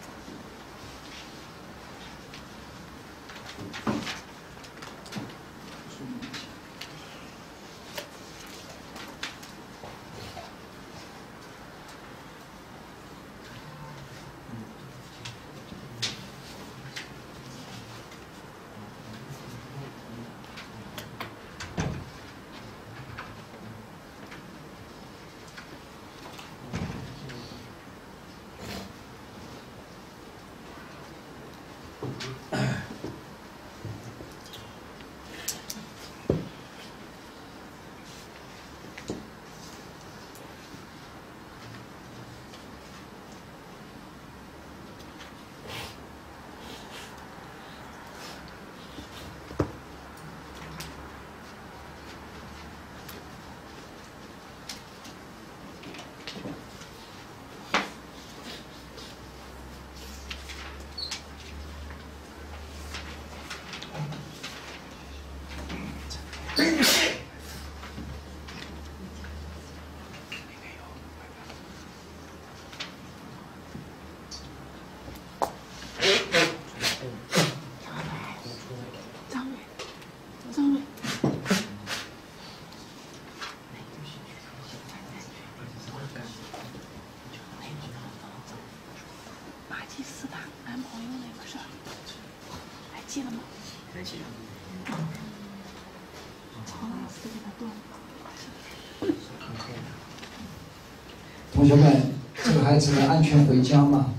同学们，这个孩子能安全回家吗？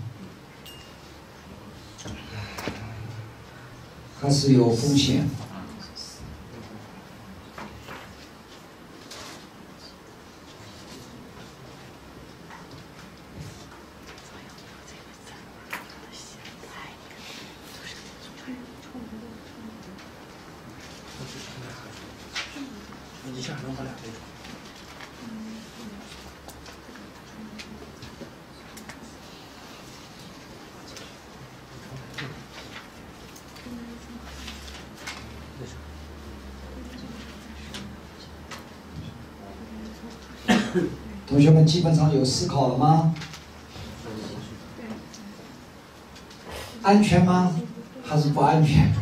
还是有风险？ 一下能喝2杯。 同学们基本上有思考了吗？安全吗？还是不安全？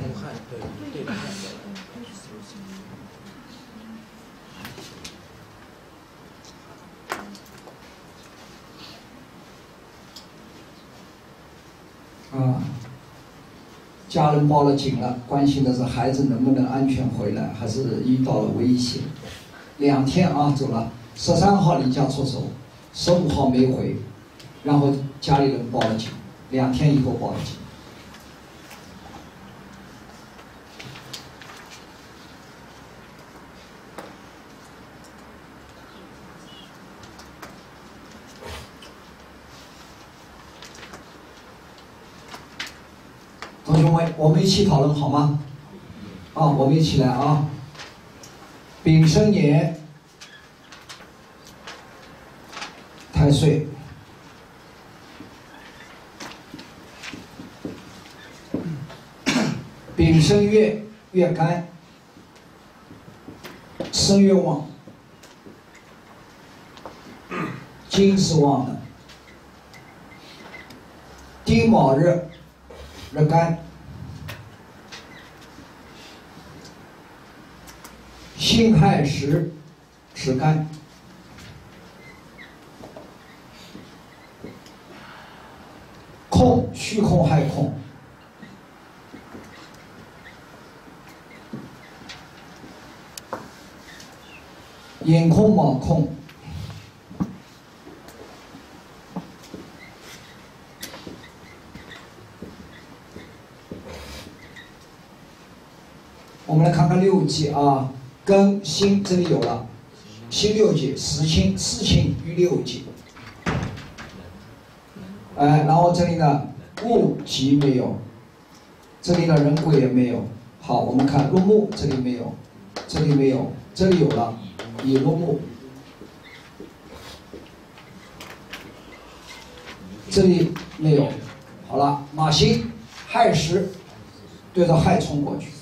家人报了警了，关心的是孩子能不能安全回来，还是遇到了危险。2天啊，走了。13号离家出走，15号没回，然后家里人报了警，2天以后报了警。同学们，我们一起讨论好吗？我们一起来啊！丙申年太岁，丙申月月干，申月旺，金是旺的，丁卯日日干，辛亥时时干，空虚空亥空，寅空卯空，我们来看看6忌啊，庚辛这里有了，辛6忌，时辛巳辛遇6忌，然后这里呢戊己没有，这里呢壬癸也没有。好，我们看入木这里没有，这里没有，这里有了乙入木，这里没有。好了，马辛亥时对着亥冲过去，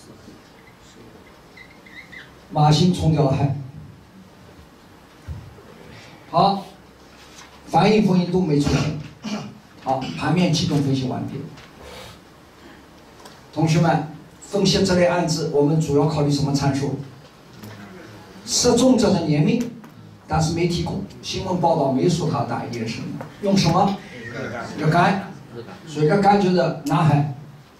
马辛冲掉了亥。好，反反应封印都没出现。好，盘面启动分析完毕。同学们，分析这类案子，我们主要考虑什么参数？失踪者的年龄，但是没提供，新闻报道没说他打一件什么，用什么？热干，所以热干就是南海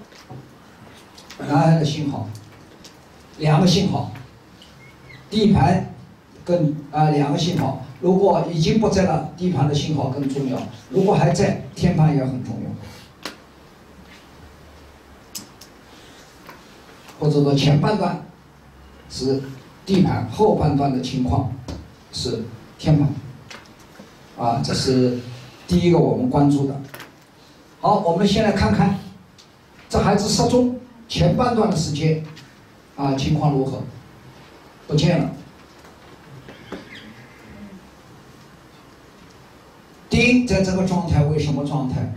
的信号，两个信号，地盘跟两个信号。如果已经不在了，地盘的信号更重要；如果还在，天盘也很重要。或者说前半段是地盘，后半段的情况是天盘。这是第一个我们关注的。好，我们先来看看这孩子失踪前半段的时间，情况如何？不见了。丁在这个状态为什么状态？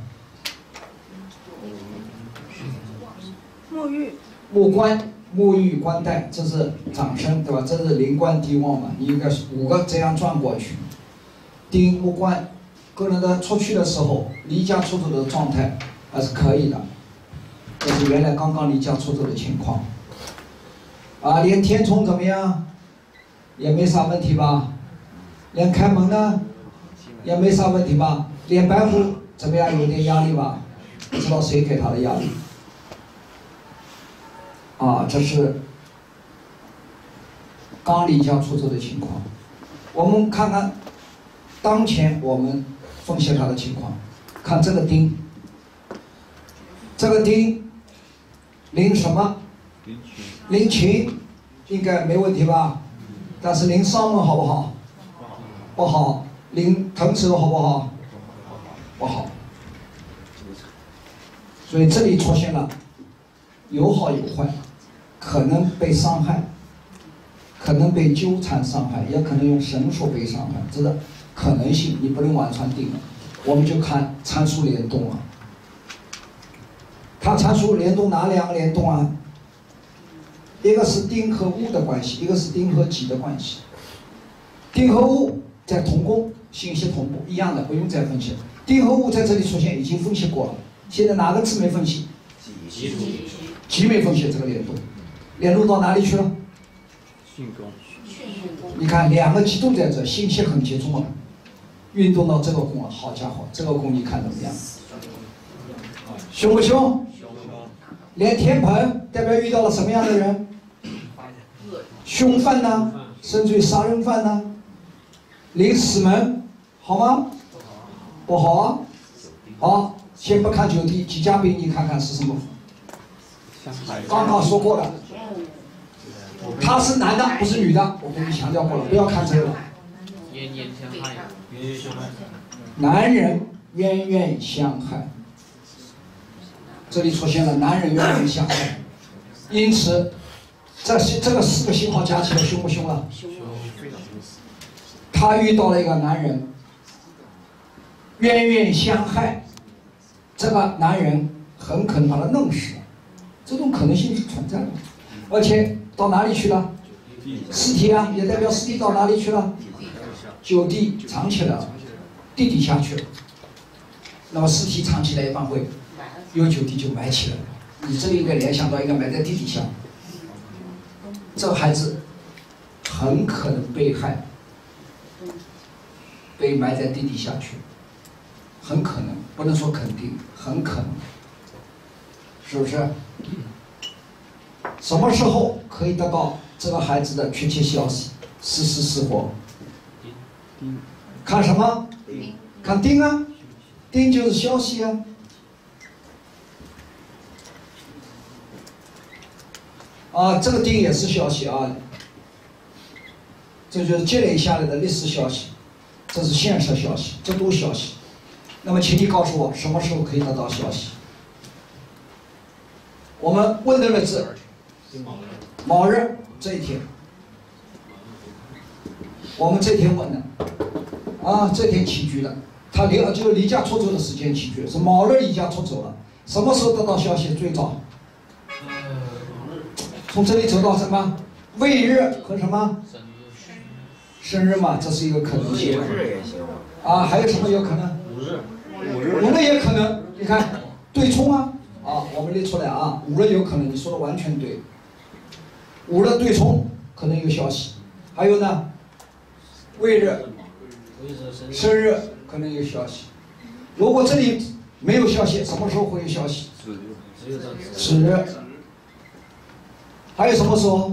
沐浴冠带，这是掌声，对吧？这是灵官帝旺嘛，你应该是5个这样转过去。丁木冠，个人的出去的时候，离家出走的状态还是可以的，这是原来刚刚离家出走的情况。连天冲怎么样？也没啥问题吧？连开门呢？也没啥问题吧？连白虎怎么样？有点压力吧？不知道谁给他的压力。这是刚离家出走的情况。我们看看当前我们分析他的情况，看这个丁，临什么？临情应该没问题吧？但是临上门好不好？不好。临腾手好不好？不好。所以这里出现了有好有坏，可能被伤害，可能被纠缠伤害，也可能用绳索被伤害，这个可能性你不能完全定了。我们就看参数联动啊，它参数联动哪2个联动啊？一个是丁和戊的关系，一个是丁和己的关系。丁和戊在同宫，信息同步一样的，不用再分析。丁和戊在这里出现，已经分析过了。现在哪个字没分析？己没分析，这个联动，联动到哪里去了？巽宫。你看2个己都在这，信息很集中了，运动到这个宫了。好家伙，这个宫你看怎么样？凶不凶？连天盘代表遇到了什么样的人？凶犯呢？甚至于杀人犯呢？临死门，好吗？不好啊。好，先不看9地，己家兵，你看看是什么？刚刚说过了，他是男的，不是女的，我跟你强调过了，不要看这个。男人冤冤相害，这里出现了男人冤冤相害，因此这个4个信号加起来凶不凶了？他遇到了一个男人，冤冤相害，这个男人很可能把他弄死了，这种可能性是存在的。而且到哪里去了？尸体啊，也代表尸体到哪里去了？9地藏起来了，地底下去了。那么尸体藏起来一般会有9地就埋起来了。你这里应该联想到应该埋在地底下。这个孩子很可能被害，被埋在地底下去，很可能，不能说肯定，很可能，是不是？什么时候可以得到这个孩子的确切消息？是死是活？看什么？看丁啊，丁就是消息啊。这个丁也是消息啊，这就是积累下来的历史消息，这是现实消息，这都消息。那么，请你告诉我，什么时候可以得到消息？我们问的日子，卯日这一天，我们这天问的，这天起居的，他就是离家出走的时间起居，是卯日离家出走了，什么时候得到消息最早？从这里走到什么？未日和什么？ 生日嘛，这是一个可能性。 日也行。 啊，还有什么有可能？五日也可能。你看对冲啊，我们列出来啊，五日有可能，你说的完全对。五日对冲可能有消息，还有呢，未日、生日可能有消息。如果这里没有消息，什么时候会有消息？子日。还有什么时候？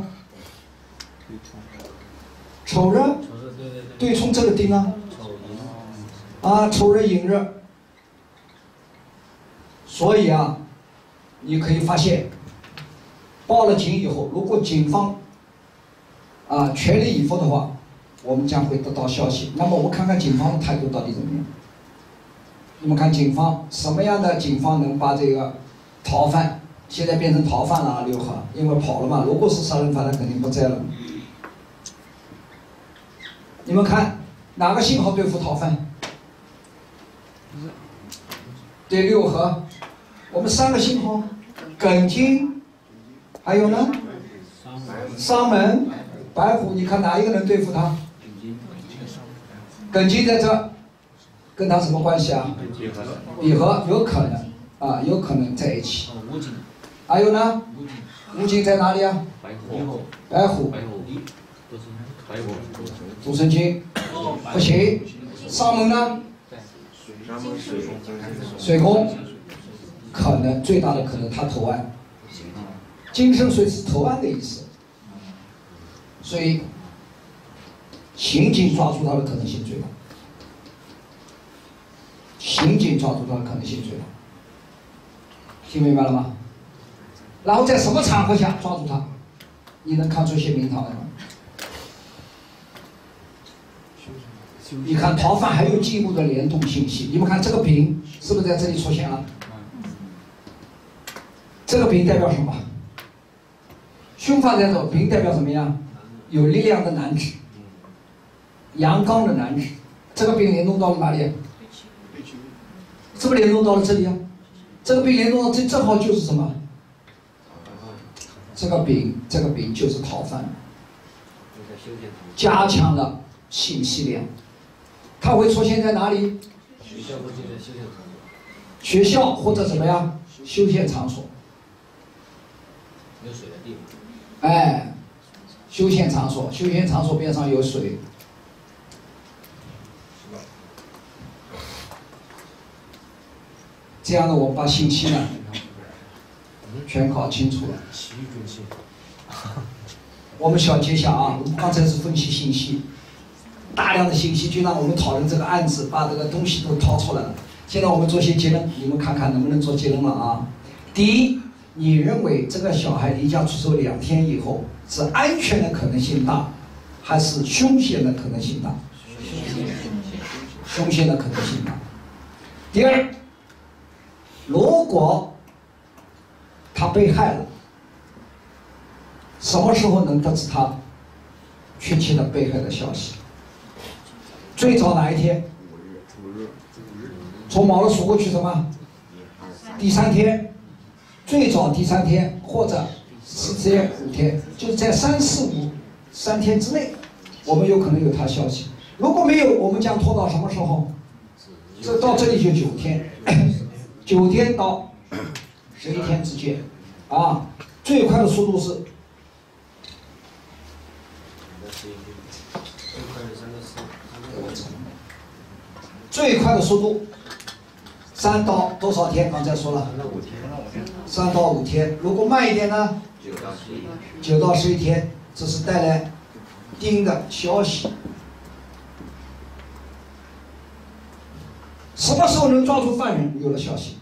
丑日。对冲这个丁啊。丑日、寅日。所以啊，你可以发现，报了警以后，如果警方全力以赴的话，我们将会得到消息。那么我们看看警方的态度到底怎么样？你们看警方什么样的警方能把这个逃犯现在变成逃犯了啊？刘和因为跑了嘛，如果是杀人犯，他肯定不在了。你们看哪个信号对付逃犯？对，六合。我们3个信号，艮金，还有呢，商门、白虎，你看哪一个能对付他？艮金在这，跟他什么关系啊？比合，有可能有可能在一起。还有呢，五金在哪里啊？白虎，主神金，不行。商门呢？水宫。可能最大的可能他投案，金生水是投案的意思，所以刑警抓住他的可能性最大，刑警抓住他的可能性最大，听明白了吗？然后在什么场合下抓住他，你能看出一些名堂来吗？你看逃犯还有进一步的联动信息，你们看这个丙是不是在这里出现了？这个丙代表什么？凶犯在这，丙代表什么呀？有力量的男子，阳刚的男子。这个丙联动到了哪里？是不是联动到了这里啊？这个丙联动到这正好就是什么？这个丙就是逃犯，加强了信息量。它会出现在哪里？学校或者怎么样？休闲场所。 有水的地方。 休闲场所边上有水。这样呢，我们把信息呢全搞清楚了。我们小结一下啊，我们刚才是分析信息，大量的信息就让我们讨论这个案子，把这个东西都掏出来了。现在我们做些结论，你们看看能不能做结论了啊？第一，你认为这个小孩离家出走2天以后是安全的可能性大，还是凶险的可能性大？凶险的可能性大。第二，如果他被害了，什么时候能得知他确切的被害的消息？最早哪一天？从毛了数过去什么？第3天。最早第3天，或者4天、5天，就是在3、4、5、3天之内，我们有可能有他消息。如果没有，我们将拖到什么时候？到这里就9天，9天到11天之间，最快的速度是最快的速度3到多少天？刚才说了，3到5天。如果慢一点呢？9到11天，这是带来丁的消息。什么时候能抓住犯人？有了消息。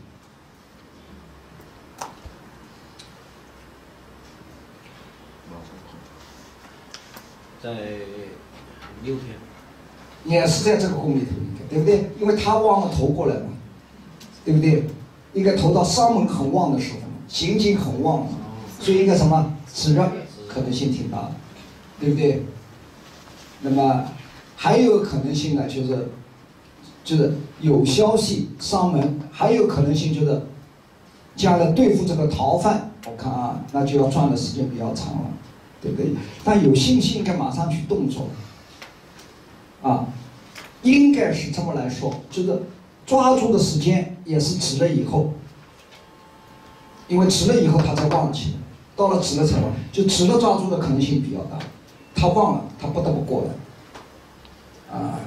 在6天。 也是在这个宫里头，对不对？因为他忘了投过来嘛，对不对？应该投到商门很旺的时候，刑警很旺嘛，所以应该什么指认可能性挺大的，对不对？那么还有可能性呢，就是有消息上门，还有可能性就是将来对付这个逃犯，我看啊，那就要转的时间比较长了，对不对？但有信息应该马上去动作。 啊，应该是这么来说，就是抓住的时间也是指了以后，因为指了以后他才忘记，到了指了才忘，就指了抓住的可能性比较大，他忘了，他不得不过来，啊，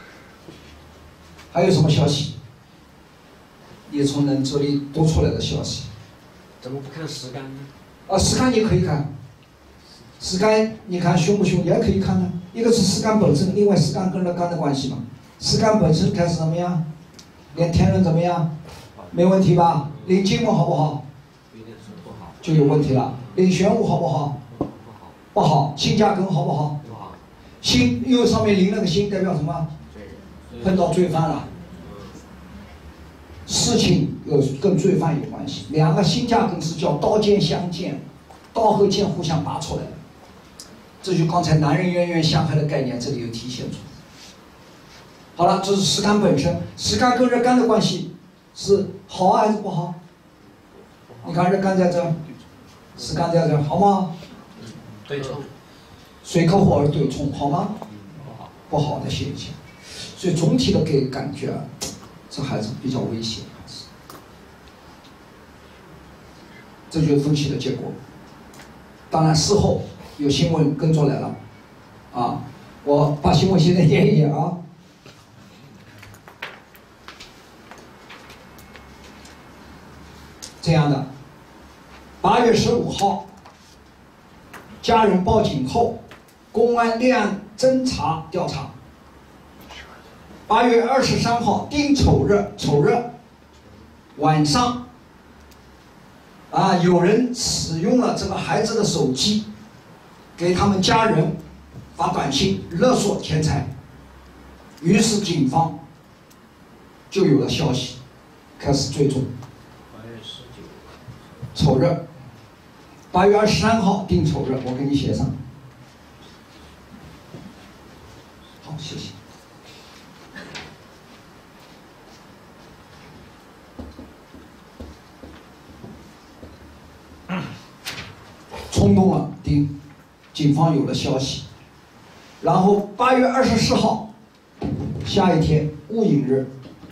还有什么消息？也从人这里读出来的消息。 怎么不看石干呢？ 啊，石干也可以看，石干你看凶不凶也可以看呢。一个是石干本身，另外石干跟热干的关系嘛。石干本身开始怎么样？连天人怎么样？没问题吧？领金木好不好？ 有点说不好。 就有问题了。领玄武好不好？ 不好。 不好。辛甲庚好不好？ 不好。 辛右上面临那个辛代表什么？碰到罪犯了。事情跟罪犯有关系，两个辛甲庚是叫刀剑相见，刀和剑互相拔出来的，这就刚才男人冤冤相害的概念这里有体现出。好了，这是石干本身，石干跟热干的关系是好还是不好？你看热干在这，石干在这，好吗？ 对冲。 水克火而对冲，好吗？不好的现象，所以总体的给感觉啊。这还是比较危险，这就是分析的结果。当然事后有新闻跟着来了，啊，我把新闻现在念一念啊。这样的，8月15号，家人报警后，公安立案侦查调查。8月23号丁丑日晚上，有人使用了这个孩子的手机，给他们家人发短信勒索钱财，于是警方就有了消息，开始追踪。丑日，8月23号丁丑日，我给你写上。好，谢谢。冲动了，警方有了消息，然后8月24号，下一天戊寅日，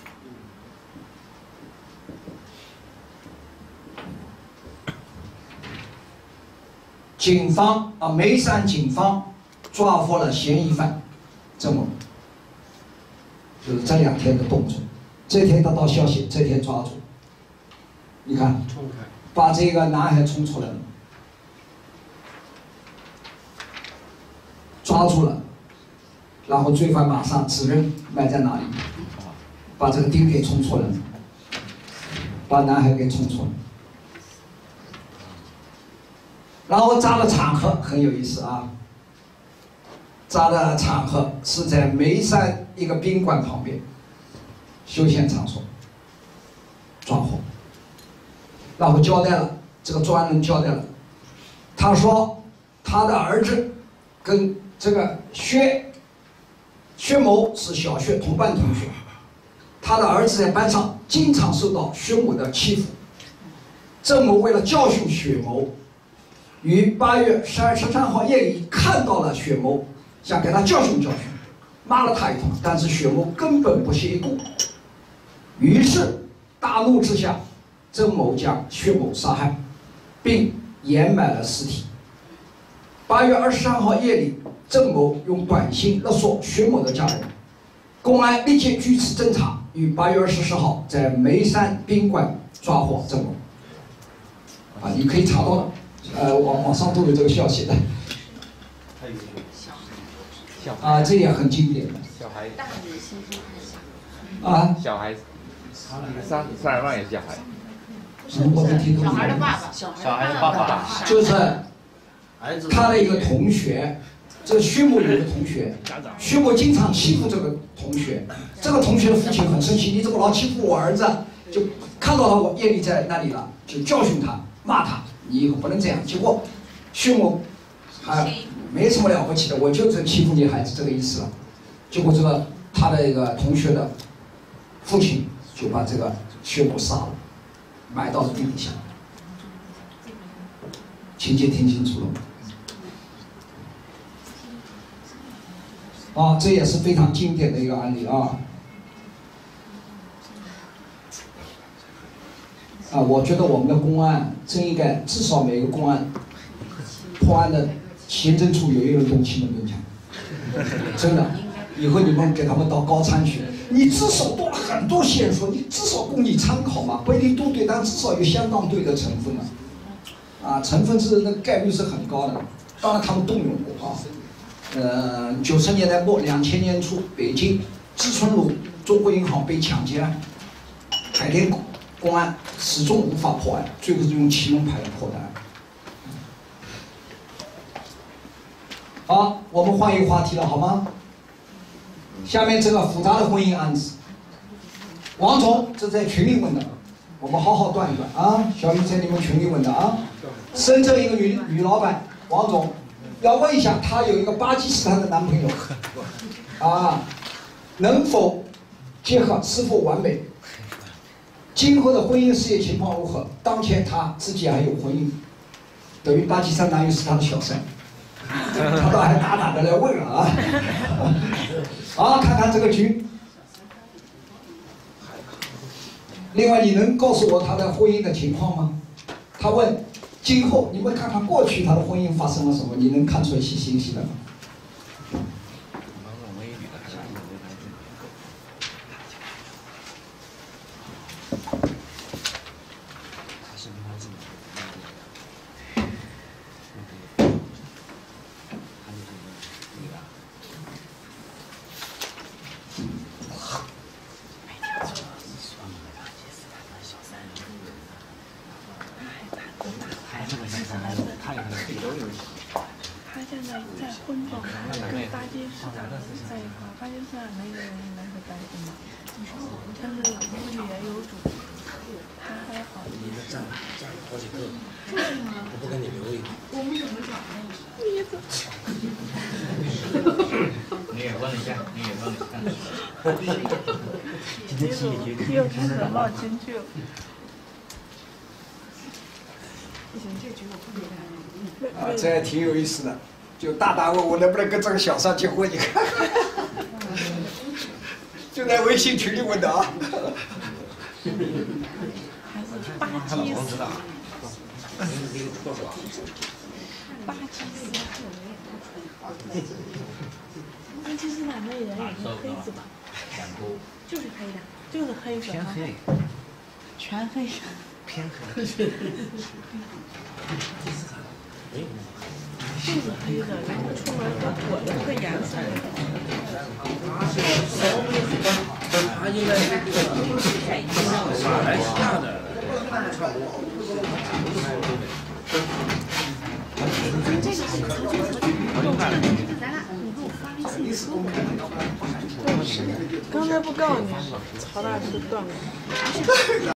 警方眉山警方抓获了嫌疑犯郑某，就是这2天的动作，这天得到消息，这天抓住，你看，把这个男孩冲出来了。抓住了，然后罪犯马上指认埋在哪里，把这个丁给冲出来了，把男孩给冲出来，然后扎的场合很有意思啊，扎的场合是在眉山一个宾馆旁边，休闲场所，抓获，然后交代了，这个专人交代了，他说他的儿子跟这个薛某是小学同班同学，他的儿子在班上经常受到薛某的欺负。郑某为了教训薛某，于8月13号夜里看到了薛某，想给他教训教训，骂了他一通，但是薛某根本不屑一顾，于是大怒之下，郑某将薛某杀害，并掩埋了尸体。8月23号夜里，郑某用短信勒索薛某的家人，公安立即据此侦查，于8月24号在眉山宾馆抓获郑某。你可以查到的，网上都有这个消息的。这也很经典的。 小孩。小孩，32万也是小孩。 我没听懂。 小孩的爸爸。 小孩的爸爸。 就是他的一个同学。这薛某有个同学，薛某经常欺负这个同学，这个同学的父亲很生气，你怎么老欺负我儿子？就看到了我夜里在那里了，就教训他，骂他，你以后不能这样。结果薛某还没什么了不起的，我就是欺负你孩子这个意思了。结果这个他的一个同学的父亲就把这个薛某杀了，埋到地底下。情节听清楚了吗？ 啊，这也是非常经典的一个案例啊。我觉得我们的公安真应该至少每个公安破案的刑侦处有一人动7门盾枪，真的。以后你们给他们到高参去，你至少多了很多线索，你至少供你参考嘛，不一定都对，但至少有相当对的成分了。成分是那概率是很高的，当然他们动用过啊。90年代末2000年初，北京知春路中国银行被抢劫案，海淀公安始终无法破案，最后是用7门牌来破的案。好，我们换一个话题了，好吗？下面这个复杂的婚姻案子，王总这在群里问的，我们好好断一断啊。小雨在你们群里问的啊。深圳一个女老板，王总要问一下，她有一个巴基斯坦的男朋友，能否结合，是否完美？今后的婚姻事业情况如何？当前她自己还有婚姻，等于巴基斯坦男友是她的小三。他倒还打的来问了啊！好，看看这个局。另外，你能告诉我他的婚姻的情况吗？他问，今后你们看看过去他的婚姻发生了什么？你能看出一些信息来吗？ 他现在在婚中，跟巴基斯坦在一块，巴基斯坦那个人应该是单身吧，但是估计也有主，他还好一点。 占好几个，我不跟你留一个。 我们怎么找的？ 你也问一下，你也问一下。 又开始闹情绪了。 这也挺有意思的。就大大问我能不能跟这个小三结婚，你看，就在微信群里问的啊。 还是巴基斯坦。巴基斯坦那人也是黑子吧？ 就是黑的， 就是黑子。 偏黑。 全黑。 偏黑。 就是黑的，然后出门我的这个颜色。 他应该是马来西亚的。 刚才不告诉你，曹大师断了。